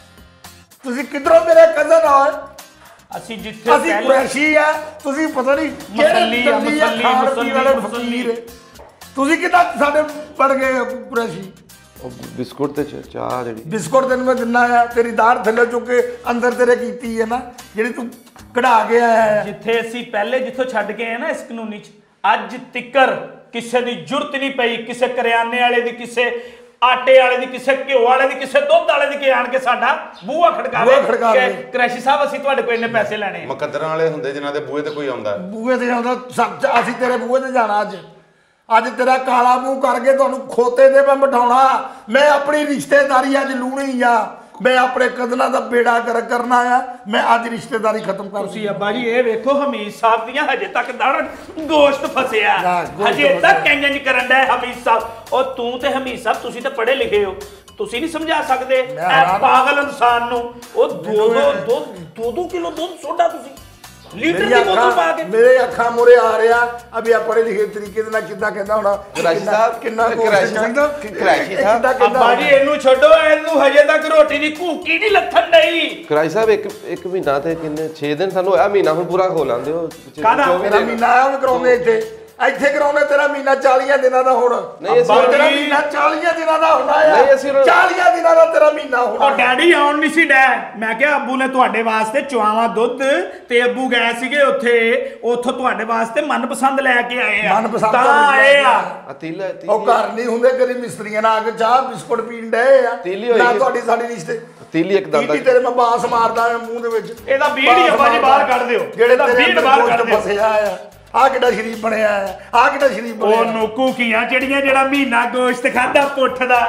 Speaker 3: ਤੁਸੀਂ ਕਿੱਧਰੋਂ ਮੇਰੇ ਕਜ਼ਨ ਆ?
Speaker 1: ਅਸੀਂ ਜਿੱਥੇ
Speaker 3: ਅਸੀਂ ਕੁਰੈਸ਼ੀ ਆ, ਤੁਸੀਂ ਪਤਾ ਨਹੀਂ ਕਿਹੜੇ
Speaker 1: ਮਸੱਲੀ ਆ,
Speaker 3: ਦੰਦੀ ਆ,
Speaker 1: ਮਸੱਲੀ,
Speaker 3: ਖਾਣ ਪੀਣ
Speaker 1: ਮਸੱਲੀ,
Speaker 3: ਵਾਲੇ
Speaker 1: ਮਸੱਲੀ।
Speaker 3: ਫਕੀਰ। ਤੁਸੀਂ ਕਿੱਦਾਂ ਸਾਡੇ ਬਣ ਗਏ ਹੋ ਕੁਰੈਸ਼ੀ?
Speaker 5: ਉਹ ਬਿਸਕੁਟ ਤੇ ਚ- ਚਾਹ ਜਿਹੜੀ
Speaker 3: ਬਿਸਕੁਟ ਤੈਨੂੰ ਮੈਂ ਦਿੰਨਾ ਆ, ਤੇਰੀ ਦਾੜ ਥੱਲੇ ਚੁੱਕ ਕੇ ਅੰਦਰ ਤੇਰੇ ਕੀਤੀ ਹੈ ਨਾ, ਜਿਹੜੀ ਤੂੰ ਕਢਾ ਕੇ ਆਇਆ ਹੈ।
Speaker 1: ਜਿੱਥੇ ਅਸੀਂ ਪਹਿਲੇ ਜਿੱਥੋਂ ਛੱਡ ਕੇ ਆਏ ਨਾ ਇਸ ਕਾਨੂੰਨੀ ਚ, ਅੱਜ ਤਿੱਕਰ ਕਿਸੇ ਦੀ ਜੁਰਤ ਨਹੀਂ ਪਈ, ਕਿਸੇ ਕਰਿਆਨੇ ਵਾਲੇ ਦੀ, ਕਿਸੇ ਆਟੇ ਵਾਲੇ ਦੀ, ਕਿਸੇ ਘਿਓ ਵਾਲੇ ਦੀ, ਕਿਸੇ ਦੁੱਧ ਵਾਲੇ ਦੀ ਕਿ ਆਣ ਕੇ ਸਾਡਾ ਬੂਹਾ ਖੜਕਾਵੇ
Speaker 3: ਬੂਹਾ ਖੜਕਾਵੇ।
Speaker 1: ਕਿ ਕੁਰੈਸ਼ੀ ਸਾਹਿਬ ਅਸੀਂ ਤੁਹਾਡੇ ਕੋਲ ਇੰਨੇ ਪੈਸੇ ਲੈਣੇ ਆ।
Speaker 4: ਮੁਕੱਦਰਾਂ ਵਾਲੇ ਹੁੰਦੇ ਜਿਨ੍ਹਾਂ ਦੇ ਬੂਹੇ ਤੇ ਕੋਈ ਆਉਂਦਾ।
Speaker 3: ਬੂਹੇ ਤੇ ਆਉਂਦਾ ਸੱਚ, ਅਸੀਂ ਤੇਰੇ ਬੂਹੇ ਤੇ ਜਾਣਾ ਅੱਜ। ਅੱਜ ਤੇਰਾ ਕਾਲਾ ਮੂੰਹ ਕਰਕੇ ਤੁਹਾਨੂੰ ਖੋਤੇ ਤੇ ਮੈਂ ਬਿਠਾਉਣਾ। ਮੈਂ ਆਪਣੀ ਰਿਸ਼ਤੇਦਾਰੀ ਅੱਜ ਲੂਣੀ ਆ, ਮੈਂ ਆਪਣੇ ਕਦਨਾਂ ਦਾ ਬੇੜਾ ਕਰ ਕਰਨਾ ਆ। ਮੈਂ ਅੱਜ ਰਿਸ਼ਤੇਦਾਰੀ ਖਤਮ ਕਰ
Speaker 1: ਤੁਸੀਂ ਅੱਬਾ ਜੀ ਇਹ ਵੇਖੋ ਹਮੀਦ ਸਾਹਿਬ ਦੀਆਂ ਹਜੇ ਤੱਕ ਦਾੜਾ ਗੋਸ਼ਤ ਫਸਿਆ,
Speaker 3: ਨਾ, ਗੋਸ਼ਤ
Speaker 1: ਹਜੇ
Speaker 3: ਫਸਿਆ।
Speaker 1: ਤੱਕ ਇੰਜ ਕਰਨ ਦਾ ਹਮੀਦ ਸਾਹਿਬ। ਉਹ ਤੂੰ ਤੇ ਹਮੀਦ ਸਾਹਿਬ ਤੁਸੀਂ ਤਾਂ ਪੜ੍ਹੇ ਲਿਖੇ ਹੋ, ਤੁਸੀਂ ਨਹੀਂ ਸਮਝਾ ਸਕਦੇ ਇਹ
Speaker 3: ਹੈਰਾਨ-
Speaker 1: ਪਾਗਲ ਇਨਸਾਨ ਨੂੰ। ਉਹ ਦੋ ਦੋ ਦੋ ਦੋ ਦੋ ਕਿਲੋ ਦੁੱਧ ਸੋਡਾ ਤੁਸੀਂ ਲੀਟਰ ਦੀ ਬੋਤਲ ਪਾ ਕੇ।
Speaker 3: ਮੇਰੇ ਅੱਖਾਂ ਮੂਹਰੇ ਆ ਰਿਹਾ ਅਭੀ ਆ ਪੜ੍ਹੇ ਲਿਖੇ ਤਰੀਕੇ ਦੇ ਨਾਲ ਕਿੱਦਾਂ ਕਹਿੰਦਾ ਹੋਣਾ
Speaker 5: ਕੁਰੈਸ਼ੀ ਸਾਹਿਬ,
Speaker 3: ਕਿੰਨਾ
Speaker 5: ਕੁਰੈਸ਼ੀ ਸਾਹਿਬ, ਕੁਰੈਸ਼ੀ ਸਾਹਿਬ।
Speaker 1: ਅੱਬਾ ਜੀ ਇਹਨੂੰ ਛੱਡੋ, ਇਹਨੂੰ ਹਜੇ ਤੱਕ ਰੋਟੀ ਦੀ ਭੂਕੀ ਨਹੀਂ ਲੱਥਣ ਡਈ।
Speaker 5: ਕੁਰੈਸ਼ੀ ਸਾਹਿਬ ਇੱਕ ਇੱਕ ਮਹੀਨਾ ਤੇ ਕਿੰਨੇ ਛੇ ਦਿਨ ਸਾਨੂੰ ਹੋਇਆ, ਮਹੀਨਾ ਹੁਣ ਪੂਰਾ ਖੋ ਲਾਂਦੇ ਹੋ।
Speaker 1: ਕਾਹਦਾ?
Speaker 5: ਚੌਵੀ
Speaker 3: ਮੇਰਾ
Speaker 5: ਦਿਨ।
Speaker 3: ਮਹੀਨਾ ਆ ਉਹ ਕਰਾਉਂਦੇ ਇੱਥੇ ਇੱਥੇ ਕਰਾਉਂਦੇ ਤੇਰਾ ਮਹੀਨਾ ਚਾਲੀਆਂ ਦਿਨਾਂ ਦਾ ਹੁਣ।
Speaker 5: ਨਹੀਂ, ਅਸੀਂ
Speaker 3: ਅੱਬਾ, ਤੇਰਾ
Speaker 1: ਨਹੀਂ-
Speaker 3: ਮਹੀਨਾ ਚਾਲੀਆਂ ਦਿਨਾਂ ਦਾ ਹੋਣਾ ਆ।
Speaker 5: ਨਹੀਂ, ਅਸੀਂ ਉਹ-
Speaker 3: ਚਾਲੀਆਂ ਦਿਨਾਂ ਦਾ ਤੇਰਾ ਮਹੀਨਾ ਹੋਣਾ।
Speaker 1: ਉਹ ਡੈਡੀ ਆਉਣ ਨਹੀਂ ਸੀ ਡੈ। ਮੈਂ ਕਿਹਾ ਅੱਬੂ ਨੇ ਤੁਹਾਡੇ ਵਾਸਤੇ ਚੁਆਵਾਂ ਦੁੱਧ ਤੇ ਅੱਬੂ ਗਏ ਸੀਗੇ ਉੱਥੇ, ਉੱਥੋਂ ਤੁਹਾਡੇ ਵਾਸਤੇ ਮਨਪਸੰਦ ਲੈ ਕੇ ਆਏ ਆ।
Speaker 3: ਮਨਪਸੰਦ
Speaker 1: ਤਾਂ
Speaker 3: ਲੈ ਕੇ
Speaker 1: ਆਏ ਆ।
Speaker 5: ਆ ਤੀਲਾ
Speaker 3: ਉਹ
Speaker 5: ਤੀਲੀ
Speaker 3: ਘਰ ਨਹੀਂ ਹੁੰਦੇ ਕਦੀ ਮਿਸਤਰੀਆਂ ਨਾਲ ਆ ਕੇ ਚਾਹ ਬਿਸਕੁਟ ਪੀਣ ਡਏ ਆ।
Speaker 5: ਤੀਲੀ ਹੋਈ
Speaker 3: ਨਾ
Speaker 5: ਕਿ-
Speaker 3: ਤੁਹਾਡੀ ਸਾਡੀ ਰਿਸ਼ਤੇ
Speaker 5: ਤੀਲੀ ਇੱਕ ਦੰਦਾ
Speaker 3: ਤੀਲੀ ਤੇਰੇ ਮੈਂ ਬਾਂਸ ਮਾਰਦਾ ਆ ਮੂੰਹ ਦੇ ਵਿੱਚ।
Speaker 1: ਇਹਦਾ ਬੀੜ ਹੀ ਅੱਬਾ ਜੀ ਬਾਹਰ ਕੱਢ ਦਿਓ,
Speaker 3: ਜਿਹੜੇ
Speaker 1: ਇਹਦਾ
Speaker 3: ਤੇਰੇ
Speaker 1: ਬੀੜ
Speaker 3: ਅੰਦਰ
Speaker 1: ਬਾਹਰ
Speaker 3: ਗੋਸ਼ਤ
Speaker 1: ਕੱਢ ਦਿਓ।
Speaker 3: ਫਸਿਆ ਆ। ਆ ਕਿੱਡਾ ਸ਼ਰੀਫ ਬਣਿਆ ਆ, ਆ ਕਿੱਡਾ ਸ਼ਰੀਫ
Speaker 1: ਉਹ
Speaker 3: ਬਣਿਆ।
Speaker 1: ਨੋਕੂ ਕੀਆਂ ਜਿਹੜੀਆਂ ਜਿਹੜਾ ਮਹੀਨਾ ਗੋਸ਼ਤ ਖਾਦਾ ਪੁੱਠ ਦਾ।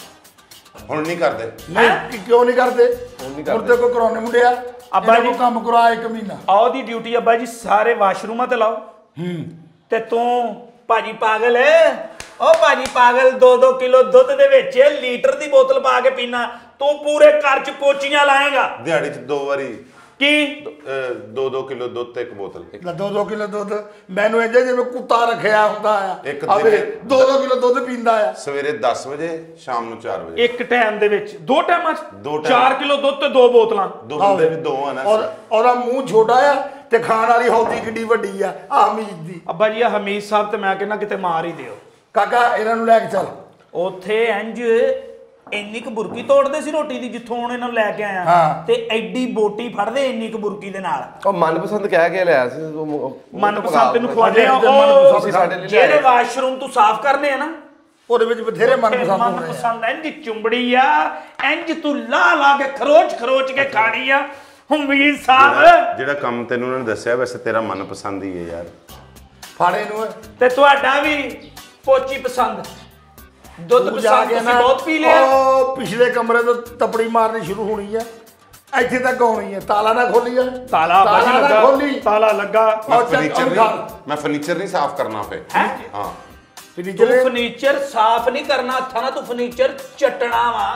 Speaker 4: ਹੁਣ ਨਹੀਂ ਕਰਦੇ।
Speaker 3: ਨਹੀਂ ਕਿ- ਕਿਉਂ ਨਹੀਂ ਕਰਦੇ?
Speaker 5: ਨਹੀਂ ਕਰਦੇ।
Speaker 3: ਹੁਣ ਤੇ ਕੋਈ ਕਰਾਉਣੇ ਮੁੰਡਿਆ
Speaker 1: ਅੱਬਾ
Speaker 3: ਅੱਬਾ ਜੀ
Speaker 1: ਜੀ-
Speaker 3: ਕੰਮ ਕਰਾ ਇੱਕ ਮਹੀਨਾ।
Speaker 1: ਆਓ ਦੀ ਡਿਊਟੀ ਅੱਬਾ ਜੀ ਸਾਰੇ ਵਾਸ਼ਰੂਮਾਂ ਤੇ ਲਾਓ। ਹੂੰ ਤੇ ਤੂੰ ਭਾਜੀ ਪਾਗਲ ਹੈ, ਉਹ ਭਾਜੀ ਪਾਗਲ ਦੋ ਦੋ ਕਿਲੋ ਦੁੱਧ ਦੇ ਵਿੱਚ ਲੀਟਰ ਦੀ ਬੋਤਲ ਪਾ ਕੇ ਪੀਣਾ। ਤੂੰ ਪੂਰੇ ਘਰ ਚ ਪੋਚੀਆਂ ਲਾਏਗਾ
Speaker 4: ਦਿਹਾੜੀ 'ਚ ਦੋ ਵਾਰੀ
Speaker 1: ਕੀ?
Speaker 4: ਦੋ ਦੋ ਕਿਲੋ ਦੁੱਧ ਤੇ ਇੱਕ ਬੋਤਲ।
Speaker 3: ਦੋ ਦੋ ਕਿਲੋ ਦੁੱਧ ਮੈਨੂੰ ਇੰਜ ਜਿਵੇਂ ਕੁੱਤਾ ਰੱਖਿਆ ਹੁੰਦਾ ਆ।
Speaker 4: ਇੱਕ
Speaker 3: ਆਵੇ
Speaker 4: ਦਿਨ-
Speaker 3: ਦੋ ਦੋ ਕਿਲੋ ਦੁੱਧ ਪੀਂਦਾ ਆ।
Speaker 4: ਸਵੇਰੇ ਦਸ ਵਜੇ, ਸ਼ਾਮ ਨੂੰ ਚਾਰ ਵਜੇ।
Speaker 1: ਇੱਕ ਟਾਈਮ ਦੇ ਵਿੱਚ ਦੋ ਟਾਈਮਾਂ
Speaker 4: ਦੋ
Speaker 1: ਚ
Speaker 4: ਟਾਈਮ।
Speaker 1: ਚਾਰ ਕਿਲੋ ਦੁੱਧ ਤੇ ਦੋ ਬੋਤਲਾਂ।
Speaker 4: ਦੋ ਬੰਦੇ ਵੀ ਦੋ ਆ ਨਾ।
Speaker 3: ਔਰ ਉਹਦਾ ਮੂੰਹ ਛੋਟਾ ਆ ਤੇ ਖਾਣ ਵਾਲੀ ਹੌਦੀ ਕਿੱਡੀ ਵੱਡੀ ਆ ਆ ਹਮੀਦ ਦੀ।
Speaker 1: ਅੱਬਾ ਜੀ ਆ ਹਮੀਦ ਸਾਹਿਬ ਤੇ ਮੈਂ ਕਹਿੰਦਾ ਕਿਤੇ ਮਾਰ ਹੀ ਦਿਓ।
Speaker 3: ਕਾਕਾ ਇਹਨਾਂ ਨੂੰ ਲੈ ਕੇ ਚੱਲ।
Speaker 1: ਉੱਥੇ ਇੰਜ ਇੰਨੀ ਕੁ ਬੁਰਕੀ ਤੋੜਦੇ ਸੀ ਰੋਟੀ ਦੀ ਜਿੱਥੋਂ ਹੁਣ ਇਹਨਾਂ ਨੂੰ ਲੈ ਕੇ ਆਇਆ,
Speaker 3: ਹਾਂ।
Speaker 1: ਤੇ ਐਡੀ ਬੋਟੀ ਫੜਦੇ ਇੰਨੀ ਕੁ ਬੁਰਕੀ ਦੇ ਨਾਲ।
Speaker 5: ਉਹ ਮਨਪਸੰਦ ਕਹਿ ਕੇ ਲਿਆ ਸੀ ਉਹ ਮ- ਉਹ
Speaker 1: ਮਨਪਸੰਦ ਤੈਨੂੰ
Speaker 5: ਪਕਾ-
Speaker 1: ਖਵਾਉਂਦੇ ਆ।
Speaker 3: ਮਨਪਸੰਦ
Speaker 1: ਉਹ
Speaker 5: ਤੁਸੀਂ ਸਾਡੇ ਲਈ
Speaker 1: ਜਿਹੜੇ
Speaker 5: ਲਿਆਏ।
Speaker 1: ਵਾਸ਼ਰੂਮ ਤੂੰ ਸਾਫ਼ ਕਰਨੇ ਆ ਨਾ,
Speaker 3: ਉਹਦੇ ਵਿੱਚ ਬਥੇਰੇ ਮਨਪਸੰਦ ਹੁੰਦੇ ਆ।
Speaker 1: ਮਨਪਸੰਦ ਇੰਜ ਚੁੰਬੜੀ ਆ, ਇੰਜ ਤੂੰ ਲਾ ਲਾ ਕੇ ਖਰੋਚ ਖਰੋਚ ਕੇ ਖਾਣੀ ਆ। ਹਮੀਦ ਸਾਹਿਬ
Speaker 4: ਜਿਹੜਾ ਕੰਮ ਤੈਨੂੰ ਉਹਨਾਂ ਨੇ ਦੱਸਿਆ ਵੈਸੇ ਤੇਰਾ ਮਨਪਸੰਦ ਹੀ ਹੈ ਯਾਰ।
Speaker 3: ਫਾੜੇ ਨੂੰ
Speaker 1: ਤੇ ਤੁਹਾਡਾ ਵੀ ਪੋਚੀ ਪਸੰਦ, ਦੁੱਧ
Speaker 3: ਤੂੰ ਜਾ
Speaker 1: ਪਸੰਦ
Speaker 3: ਕੇ
Speaker 1: ਤੁਸੀਂ
Speaker 3: ਨਾ
Speaker 1: ਬਹੁਤ ਪੀ ਲਿਆ।
Speaker 3: ਉਹ ਪਿਛਲੇ ਕਮਰੇ ਤੋਂ ਤਪੜੀ ਮਾਰਨੀ ਸ਼ੁਰੂ ਹੋਣੀ ਆ। ਇੱਥੇ ਤੱਕ ਆਉਣੀ ਆ। ਤਾਲਾ ਨਾ ਖੋਲੀ ਆ।
Speaker 1: ਤਾਲਾ ਬਾਜੀ
Speaker 3: ਨਾ
Speaker 1: ਲੱਗਾ,
Speaker 3: ਖੋਲੀ।
Speaker 1: ਤਾਲਾ ਲੱਗਾ।
Speaker 4: ਮੈਂ
Speaker 3: ਉਹ ਚੱਲ
Speaker 4: ਫਰਨੀਚਰ
Speaker 3: ਅੰਕਲ।
Speaker 4: ਨਹੀਂ ਮੈਂ ਫਰਨੀਚਰ ਨਹੀਂ ਸਾਫ਼ ਕਰਨਾ ਫੇ।
Speaker 1: ਹੈਂ?
Speaker 4: ਹਾਂ
Speaker 1: ਤੂੰ
Speaker 3: ਫਰਨੀਚਰ
Speaker 1: ਫਰਨੀਚਰ ਸਾਫ਼ ਨਹੀਂ ਕਰਨਾ ਹੱਥਾਂ ਨਾਲ, ਤੂੰ ਫਰਨੀਚਰ ਚੱਟਣਾ ਵਾ।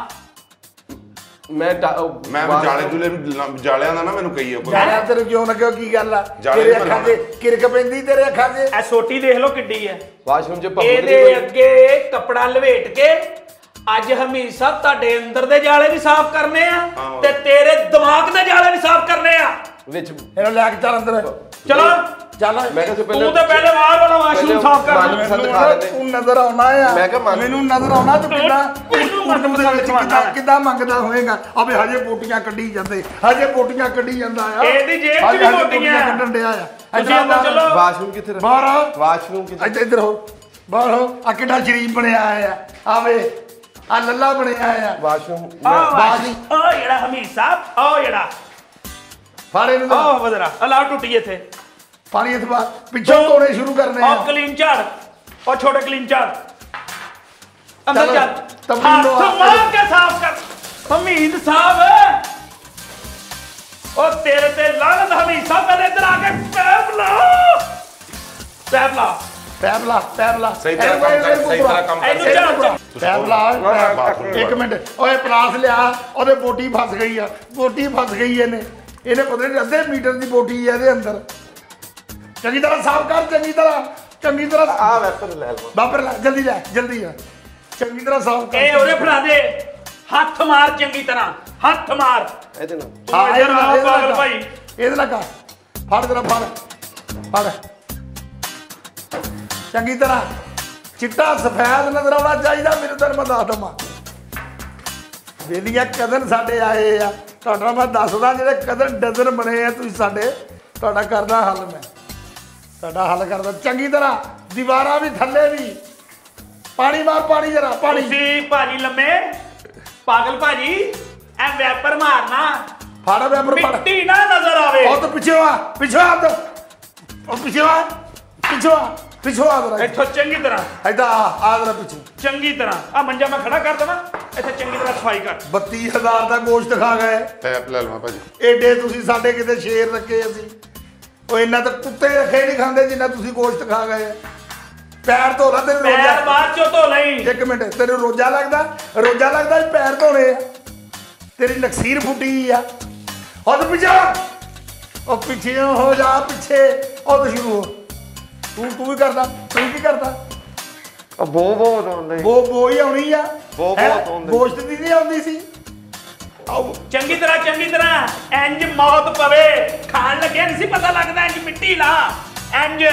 Speaker 5: ਮੈਂ ਡਾ- ਉਹ
Speaker 4: ਮੈਂ
Speaker 5: ਬਾਹਰ-
Speaker 4: ਜਾਲੇ ਜੁਲੇ ਜਾਲਿਆਂ ਦਾ ਨਾ ਮੈਨੂੰ ਕਹੀਓ ਕੋਈ।
Speaker 3: ਜਾਣਿਆ ਤੈਨੂੰ ਕਿਉਂ ਨਾ ਕਿਉਂ ਕੀ ਗੱਲ ਆ?
Speaker 4: ਜਾਲੇ
Speaker 3: ਤੇਰੇ
Speaker 4: ਨੂੰ
Speaker 3: ਅੱਖਾਂ 'ਚ ਕਿਰਕ ਪੈਂਦੀ ਤੇਰੇ ਅੱਖਾਂ 'ਚ।
Speaker 1: ਐ ਸੋਟੀ ਦੇਖ ਲਓ ਕਿੱਡੀ ਐ।
Speaker 5: ਵਾਸ਼ਰੂਮ 'ਚ ਭੰਗ
Speaker 1: ਇਹਦੇ ਅੱਗੇ ਕੱਪੜਾ ਲਵੇਟ ਕੇ ਅੱਜ ਹਮੀਦ ਸਾਹਿਬ ਤੁਹਾਡੇ ਅੰਦਰ ਦੇ ਜਾਲੇ ਵੀ ਸਾਫ਼ ਕਰਨੇ ਆ
Speaker 4: ਹਾਂ।
Speaker 1: ਤੇ ਤੇਰੇ ਦਿਮਾਗ ਦੇ ਜਾਲੇ ਵੀ ਸਾਫ਼ ਕਰਨੇ ਆ।
Speaker 5: ਵਿੱਚ
Speaker 3: ਇਹਨੂੰ ਲੈ ਕੇ ਚੱਲ ਅੰਦਰ।
Speaker 1: ਚਲੋ
Speaker 3: ਚੱਲ
Speaker 5: ਮੈਂ ਕਿਹਾ ਸੀ ਪਹਿਲੇ
Speaker 1: ਤੂੰ ਤੇ ਪਹਿਲੇ ਬਾਹਰ ਵਾਲਾ ਵਾਸ਼ਰੂਮ
Speaker 5: ਪਹਿਲੇ
Speaker 1: ਸਾਫ਼ ਕਰਨਾ।
Speaker 5: ਮਨਪਸੰਦ
Speaker 3: ਮੈਨੂੰ
Speaker 5: ਖਾ
Speaker 3: ਨਾ
Speaker 5: ਲੈਂਦੇ।
Speaker 3: ਤੂੰ ਨਜ਼ਰ ਆਉਣਾ ਆ।
Speaker 5: ਮੈਂ ਕਿਹਾ ਮੰਨ-
Speaker 3: ਮੈਨੂੰ ਨਜ਼ਰ ਆਉਣਾ ਤੂੰ ਕਿੱਦਾਂ
Speaker 1: ਮੈਨੂੰ
Speaker 3: ਕੁੜਮ ਦੇ ਵਿੱਚ
Speaker 1: ਮੰਨਣਾ।
Speaker 3: ਕਿੱਦਾਂ ਕਿੱਦਾਂ ਮੰਗਦਾ ਹੋਏਗਾ। ਅਬੇ ਹਜੇ ਬੋਟੀਆਂ ਕੱਢੀ ਜਾਂਦੇ, ਹਜੇ ਬੋਟੀਆਂ ਕੱਢੀ ਜਾਂਦਾ ਆ।
Speaker 1: ਇਹਦੀ ਜੇਬ 'ਚ
Speaker 3: ਹਜੇ-
Speaker 1: ਵੀ
Speaker 3: ਹਜੇ
Speaker 1: ਬੋਟੀਆਂ ਆ।
Speaker 3: ਕੱਢਣ ਡਿਆ ਆ।
Speaker 1: ਤੁਸੀਂ ਅੰਦਰ ਚਲੋ।
Speaker 5: ਵਾਸ਼ਰੂਮ ਕਿੱਥੇ ਰੱਖ-
Speaker 3: ਬਾਹਰ ਆ।
Speaker 5: ਵਾਸ਼ਰੂਮ ਕਿੱਥੇ?
Speaker 3: ਇੱਧਰ ਇੱਧਰ ਹੋ ਬਾਹਰ ਹੋ। ਆ ਕਿੱਡਾ ਸ਼ਰੀਫ ਬਣਿਆ ਆ। ਆਵੇ ਆ ਲੱਲਾ ਬਣਿਆ ਆ।
Speaker 5: ਵਾਸ਼ਰੂਮ
Speaker 1: ਆ
Speaker 3: ਬਾਜੀ।
Speaker 1: ਉਹ ਜਿਹੜਾ ਹਮੀਦ ਸਾਹਿਬ, ਉਹ ਜਿਹੜਾ
Speaker 3: ਫਾੜੇ ਨੂੰ
Speaker 1: ਉਹ ਵਜ਼ਰਾ ਅਲਾ ਟੁੱਟੀ ਇੱਥੇ।
Speaker 3: ਪਾਣੀ ਇਤਬਾ ਪਿੱਛੋਂ ਤੋੜੇ ਸ਼ੁਰੂ ਕਰਨੇ ਆ।
Speaker 1: ਉਹ ਕਲੀਨ ਝਾੜ, ਉਹ ਛੋਟੇ ਕਲੀਨ ਝਾੜ ਅੰਦਰ
Speaker 3: ਚਲੋ,
Speaker 1: ਜਾ।
Speaker 3: ਤਬਦੀਲ ਲਓ
Speaker 1: ਹੱਥ
Speaker 3: ਆਪ
Speaker 1: ਮਾਰ
Speaker 3: ਕਰੇ।
Speaker 1: ਕੇ ਸਾਫ਼ ਕਰ ਹਮੀਦ ਸਾਹਿਬ। ਉਹ ਤੇਰੇ ਤੇ ਲਾਨਤ ਹਮੀਦ ਸਾਹਿਬ, ਪਹਿਲੇ ਇੱਧਰ ਆ ਕੇ ਪੈਪ ਲਾ, ਪੈਪ ਲਾ,
Speaker 3: ਪੈਪ ਲਾ ਪੈਪ ਲਾ।
Speaker 4: ਸਹੀ ਤਰ੍ਹਾਂ ਕੰਮ ਕਰ ਸਹੀ ਤਰ੍ਹਾਂ ਕੰਮ ਕਰ।
Speaker 1: ਇਹਨੂੰ ਝਾੜ ਝਾੜ।
Speaker 3: ਪੈਪ ਲਾ। ਇੱਕ ਮਿੰਟ ਓਏ ਪਲਾਸ ਲਿਆ। ਉਹਦੇ ਬੋਟੀ ਫਸ ਗਈ ਆ। ਬੋਟੀ ਫਸ ਗਈ ਇਹਨੇ ਇਹਨੇ ਪਤਾ ਨਹੀਂ ਅੱਧੇ ਮੀਟਰ ਦੀ ਬੋਟੀ ਆ ਇਹਦੇ ਅੰਦਰ। ਚੰਗੀ ਤਰ੍ਹਾਂ ਸਾਫ਼ ਕਰ। ਚੰਗੀ ਤਰ੍ਹਾਂ ਚੰਗੀ ਤਰ੍ਹਾਂ
Speaker 5: ਆ ਵੈਪਰ ਲੈ ਲਵਾਂ।
Speaker 3: ਬਾਬਰ ਲੈ ਜਲਦੀ ਲੈ ਜਲਦੀ ਆ। ਚੰਗੀ ਤਰ੍ਹਾਂ ਸਾਫ਼ ਕਰ।
Speaker 1: ਇਹ ਉਹਦੇ ਫੜਾ ਦੇ। ਹੱਥ ਮਾਰ ਚੰਗੀ ਤਰ੍ਹਾਂ, ਹੱਥ ਮਾਰ।
Speaker 5: ਇਹਦੇ ਨਾਲ
Speaker 1: ਤੂੰ ਇੱਧਰ ਆ
Speaker 3: ਇਹਦੇ ਨਾਲ
Speaker 1: ਪਾਗਲ
Speaker 3: ਕਰ।
Speaker 1: ਭਾਈ।
Speaker 3: ਇਹਦੇ ਨਾਲ ਕਰ। ਫੜ ਤੇਰਾ ਫੜ ਫੜ ਚੰਗੀ ਤਰ੍ਹਾਂ। ਚਿੱਟਾ ਸਫੈਦ ਨਜ਼ਰ ਆਉਣਾ ਚਾਹੀਦਾ। ਮੈਨੂੰ ਤੈਨੂੰ ਮੈਂ ਦੱਸ ਦਵਾਂ ਵੇਲੀਆਂ ਕਦਨ ਸਾਡੇ ਆਏ ਆ। ਤੁਹਾਡਾ ਮੈਂ ਦੱਸਦਾ ਜਿਹੜੇ ਕਦਨ ਡਜ਼ਨ ਬਣੇ ਆ ਤੁਸੀਂ ਸਾਡੇ। ਤੁਹਾਡਾ ਕਰਦਾ ਹੱਲ ਮੈਂ। ਤੁਹਾਡਾ ਹੱਲ ਕਰਦਾ ਚੰਗੀ ਤਰ੍ਹਾਂ। ਦੀਵਾਰਾਂ ਵੀ ਥੱਲੇ ਵੀ ਪਾਣੀ ਮਾਰ ਪਾਣੀ ਜਰਾ ਪਾਣੀ
Speaker 1: ਤੁਸੀਂ ਭਾਜੀ ਲੰਮੇ ਪਾਗਲ ਭਾਜੀ ਐ ਵੈਪਰ ਮਾਰਨਾ
Speaker 3: ਫੜ ਵੈਪਰ ਫੜ
Speaker 1: ਮਿੱਟੀ ਨਾ ਨਜ਼ਰ ਆਵੇ
Speaker 3: ਉਹ ਤਾਂ ਪਿੱਛੇ ਆ ਪਿੱਛੇ ਆ ਉੱਧਰ। ਉਹ ਪਿੱਛੇ ਆ ਪਿੱਛੇ ਆ ਪਿੱਛੇ ਆ ਜਰਾ
Speaker 1: ਇੱਥੋਂ ਚੰਗੀ ਤਰ੍ਹਾਂ
Speaker 3: ਐਦਾਂ ਆ ਆ ਜਰਾ ਪਿੱਛੇ
Speaker 1: ਚੰਗੀ ਤਰ੍ਹਾਂ ਆ ਮੰਜਾ ਮੈਂ ਖੜਾ ਕਰ ਦੇਵਾਂ ਇੱਥੇ ਚੰਗੀ ਤਰ੍ਹਾਂ ਸਫਾਈ ਕਰ
Speaker 3: ਬੱਤੀ ਹਜ਼ਾਰ ਦਾ ਗੋਸ਼ਤ ਖਾ ਗਏ
Speaker 4: ਟੈਪ ਲੈ ਲਵਾਂ ਭਾਜੀ।
Speaker 3: ਏਡੇ ਤੁਸੀਂ ਸਾਡੇ ਕਿਤੇ ਸ਼ੇਰ ਰੱਖੇ ਅਸੀਂ ਉਹ ਇੰਨਾ ਤਾਂ ਕੁੱਤੇ ਰੱਖੇ ਨਹੀਂ ਖਾਂਦੇ ਜਿੰਨਾ ਤੁਸੀਂ ਗੋਸ਼ਤ ਖਾ ਗਏ ਪੈਰ ਧੋ ਲਾ ਤੇਰੇ
Speaker 1: ਪੈਰ
Speaker 3: ਰੋਜ਼ਾ
Speaker 1: ਬਾਅਦ ਚੋਂ ਧੋ ਲਈ
Speaker 3: ਇੱਕ ਮਿੰਟ ਤੇਰੇ ਰੋਜ਼ਾ ਲੱਗਦਾ ਰੋਜ਼ਾ ਲੱਗਦਾ ਵੀ ਪੈਰ ਧੋਣੇ ਆ ਤੇਰੀ ਨਕਸੀਰ ਫੁੱਟੀ ਆ ਹੁਣ ਪਿੱਛੇ ਉਹ ਪਿੱਛੇ ਹੋ ਜਾ ਪਿੱਛੇ ਉਹ ਤਾਂ ਸ਼ੁਰੂ ਹੋ ਤੂੰ ਤੂੰ ਵੀ ਕਰਦਾ ਤੂੰ ਕੀ ਕਰਦਾ
Speaker 5: ਆ ਬਹੁਤ ਬਹੁਤ ਆਉਂਦੇ
Speaker 3: ਉਹ ਬੋ ਹੀ ਆਉਣੀ ਆ
Speaker 5: ਬਹੁਤ
Speaker 3: ਹੈਂ?
Speaker 5: ਬਹੁਤ ਆਉਂਦੇ।
Speaker 3: ਗੋਸ਼ਤ ਦੀ ਨਹੀਂ ਆਉਂਦੀ ਸੀ ਆਓ
Speaker 1: ਚੰਗੀ ਤਰ੍ਹਾਂ ਚੰਗੀ ਤਰ੍ਹਾਂ ਇੰਜ ਮੌਤ ਪਵੇ ਖਾਣ ਲੱਗਿਆ ਨਹੀਂ ਸੀ ਪਤਾ ਲੱਗਦਾ ਇੰਜ ਮਿੱਟੀ ਲਾ ਇੰਜ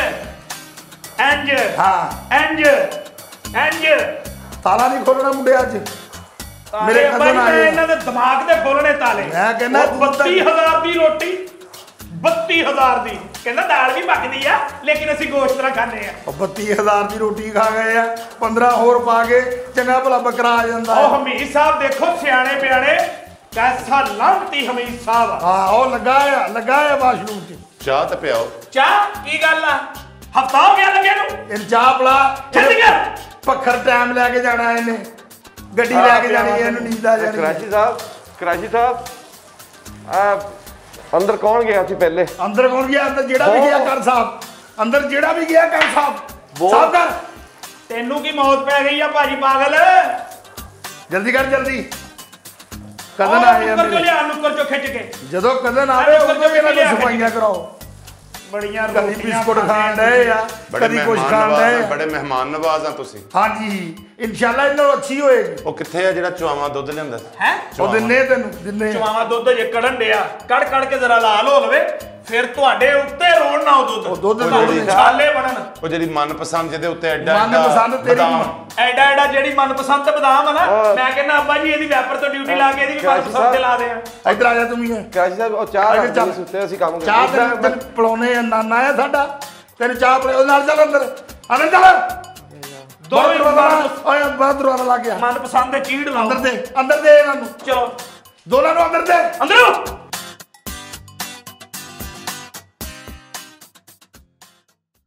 Speaker 1: ਇੰਜ
Speaker 3: ਹਾਂ
Speaker 1: ਇੰਜ ਇੰਜ
Speaker 3: ਤਾਲਾ ਨਹੀਂ ਖੋਲਣਾ ਮੁੰਡੇ ਅੱਜ ਮੇਰੇ
Speaker 1: ਮੇਰੇ
Speaker 3: cousin ਆਏ ਆ।
Speaker 1: ਇਹਨਾਂ ਦੇ ਦਿਮਾਗ ਦੇ ਖੋਲਣੇ ਤਾਲੇ
Speaker 3: ਮੈਂ ਕਹਿੰਦਾ
Speaker 1: ਉਹ
Speaker 3: ਤੂੰ ਤਾਂ-
Speaker 1: ਬੱਤੀ ਹਜ਼ਾਰ ਦੀ ਰੋਟੀ ਬੱਤੀ ਹਜ਼ਾਰ ਦੀ ਕਹਿੰਦਾ ਦਾਲ ਵੀ ਪੱਕਦੀ ਆ ਲੇਕਿਨ ਅਸੀਂ ਗੋਸ਼ਤ ਨਾਲ ਖਾਂਦੇ ਆ
Speaker 3: ਉਹ ਬੱਤੀ ਹਜ਼ਾਰ ਦੀ ਰੋਟੀ ਖਾ ਗਏ ਆ ਪੰਦਰਾਂ ਹੋਰ ਪਾ ਕੇ ਚੰਗਾ ਭਲਾ ਬੱਕਰਾ ਆ ਜਾਂਦਾ
Speaker 1: ਉਹ
Speaker 3: ਹੈ।
Speaker 1: ਹਮੀਦ ਸਾਹਿਬ ਦੇਖੋ ਸਿਆਣੇ ਪਿਆਣੇ ਕੈਸਾ ਲੰਘਤੀ ਹਮੀਦ ਸਾਹਿਬ ਆ
Speaker 3: ਹਾਂ ਉਹ ਲੱਗਾ ਆ ਲੱਗਾ ਆ ਵਾਸ਼ਰੂਮ 'ਚ
Speaker 4: ਚਾਹ ਤੇ ਪਿਆਓ।
Speaker 1: ਚਾਹ ਕੀ ਗੱਲ ਆ ਹਫਤਾ ਹੋ ਗਿਆ ਲੱਗਿਆ ਨੂੰ
Speaker 3: ਇਹ ਚਾਹ ਪਲਾ
Speaker 1: ਛੱਡ ਗਿਆ
Speaker 3: ਪੱਖਰ ਟਾਈਮ ਲੈ ਕੇ ਜਾਣਾ ਇਹਨੇ ਗੱਡੀ ਲੈ ਕੇ ਜਾਣੀ ਹੈ, ਇਹਨੂੰ ਨੀਂਦ ਆ ਜਾਣੀ ਹੈ।
Speaker 5: ਕਰਾਚੀ ਸਾਹਿਬ ਕਰਾਚੀ ਸਾਹਿਬ ਆ ਅੰਦਰ ਕੌਣ ਗਿਆ ਸੀ ਪਹਿਲੇ
Speaker 3: ਅੰਦਰ ਕੌਣ ਗਿਆ ਅੰਦਰ ਜਿਹੜਾ ਵੀ ਗਿਆ ਕਰ ਸਾਹਿਬ ਅੰਦਰ ਜਿਹੜਾ ਵੀ ਗਿਆ ਕਰ ਸਾਹਿਬ
Speaker 5: ਬਹੁਤ-
Speaker 3: ਸਾਹਿਬ ਕਰ
Speaker 1: ਤੈਨੂੰ ਕੀ ਮੌਤ ਪੈ ਗਈ ਆ ਭਾਜੀ ਪਾਗਲ
Speaker 3: ਜਲਦੀ ਕਰ ਜਲਦੀ ਕਦਨ
Speaker 1: ਉਹ
Speaker 3: ਆਏ ਆ
Speaker 1: ਨੁੱਕਰ ਚੋਂ
Speaker 3: ਮੇਰੇ।
Speaker 1: ਲਿਆ ਨੁੱਕਰ ਚੋਂ ਖਿੱਚ ਕੇ
Speaker 3: ਜਦੋਂ ਕਦਨ ਆਵੇ
Speaker 1: ਨੁੱਕਰ
Speaker 3: ਉਦੋਂ
Speaker 1: ਚੋਂ
Speaker 3: ਇਹਨਾਂ
Speaker 1: ਲਿਆ
Speaker 3: ਨੂੰ
Speaker 1: ਕੇ
Speaker 3: ਸਫਾਈਆਂ ਕਰਾਓ
Speaker 1: ਬੜੀਆਂ
Speaker 3: ਕਦੀ
Speaker 1: ਰੋਟੀਆਂ
Speaker 3: ਬਿਸਕੁਟ ਖਾਣ
Speaker 1: ਖਾਂਦੇ
Speaker 3: ਡਏ ਆ
Speaker 4: ਬੜੇ
Speaker 3: ਕਦੀ ਕੁਝ
Speaker 4: ਮਹਿਮਾਨ
Speaker 3: ਖਾਣ
Speaker 4: ਨਵਾਜ਼
Speaker 3: ਡਏ
Speaker 4: ਆ,
Speaker 3: ਆ
Speaker 4: ਬੜੇ ਮਹਿਮਾਨ ਨਵਾਜ਼ ਆ ਤੁਸੀਂ।
Speaker 3: ਹਾਂਜੀ ਇਨਸ਼ਾਅੱਲਾ ਇਹਨਾਂ ਨੂੰ ਅੱਛੀ ਹੋਏਗੀ
Speaker 4: ਉਹ ਕਿੱਥੇ ਆ ਜਿਹੜਾ ਚੁਆਵਾ ਦੁੱਧ ਲਿਆਂਦਾ ਸੀ?
Speaker 1: ਹੈ
Speaker 3: ਉਹ ਦਿਨੇ ਤੈਨੂੰ ਦਿਨੇ
Speaker 1: ਚਵਾਵਾ ਦੁੱਧ ਜੇ ਕੜਨ ਡਿਆ ਕੜ ਕੜ ਕੇ ਜ਼ਰਾ ਲਾਲ ਹੋ ਲਵੇ ਫਿਰ ਤੁਹਾਡੇ ਉੱਤੇ ਰੋਣ ਨਾ ਉਹ ਦੁੱਧ
Speaker 3: ਉਹ ਦੁੱਧ
Speaker 1: ਤੁਹਾਨੂੰ
Speaker 3: ਰੋਣ।
Speaker 1: ਛਾਲੇ ਬਣਨ
Speaker 4: ਉਹ ਜਿਹੜੀ ਮਨਪਸੰਦ ਜਿਹਦੇ ਉੱਤੇ ਐਡਾ
Speaker 3: ਮਨਪਸੰਦ ਤੇਰੀ
Speaker 4: ਬਦਾਮ।
Speaker 1: ਐਡਾ ਐਡਾ ਜਿਹੜੀ ਮਨਪਸੰਦ ਬਦਾਮ ਆ ਨਾ ਮੈਂ ਕਹਿੰਦਾ ਅੱਬਾ ਜੀ ਇਹਦੀ ਵੈਪਰ ਤੋਂ ਡਿਊਟੀ ਲਾ ਕੇ ਇਹਦੀ ਵੀ ਮਨਪਸੰਦ ਤੇ ਲਾ ਦੇ ਆ
Speaker 3: ਇੱਧਰ ਆ ਜਾ ਤੂੰ ਵੀ
Speaker 5: ਕਰਾਚੀ ਸਾਹਿਬ ਉਹ ਚਾਹ
Speaker 3: ਅਰੇ
Speaker 5: ਰੱਖ
Speaker 3: ਚੱਲ।
Speaker 5: ਦੇ ਸੁੱਤੇ ਅਸੀਂ ਕੰਮ
Speaker 3: ਚਾਹ
Speaker 5: ਕਰਦੇ
Speaker 3: ਤੈਨੂੰ ਤੈਨੂੰ ਪਿਲਾਉਣੇ ਆ ਨਾਨਾ ਆ ਸਾਡਾ ਤੈਨੂੰ ਚਾਹ ਪਿਲਾ ਉਹਦੇ ਨਾਲ ਚੱਲ ਅੰਦਰ ਅੰਦਰ ਚੱਲ
Speaker 1: ਦੋਵੇਂ
Speaker 3: ਬਾਹਰ ਓਏ ਬਾਹਰ ਦਰਵਾਜ਼ਾ ਲੱਗ ਗਿਆ
Speaker 1: ਮਨਪਸੰਦ ਦੇ ਚੀੜ ਲਾਓ
Speaker 3: ਅੰਦਰ ਦੇ ਅੰਦਰ ਦੇ ਇਹਨਾਂ ਨੂੰ
Speaker 1: ਚਲੋ
Speaker 3: ਦੋਨਾਂ ਨੂੰ ਅੰਦਰ ਦੇ
Speaker 1: ਅੰਦਰੋਂ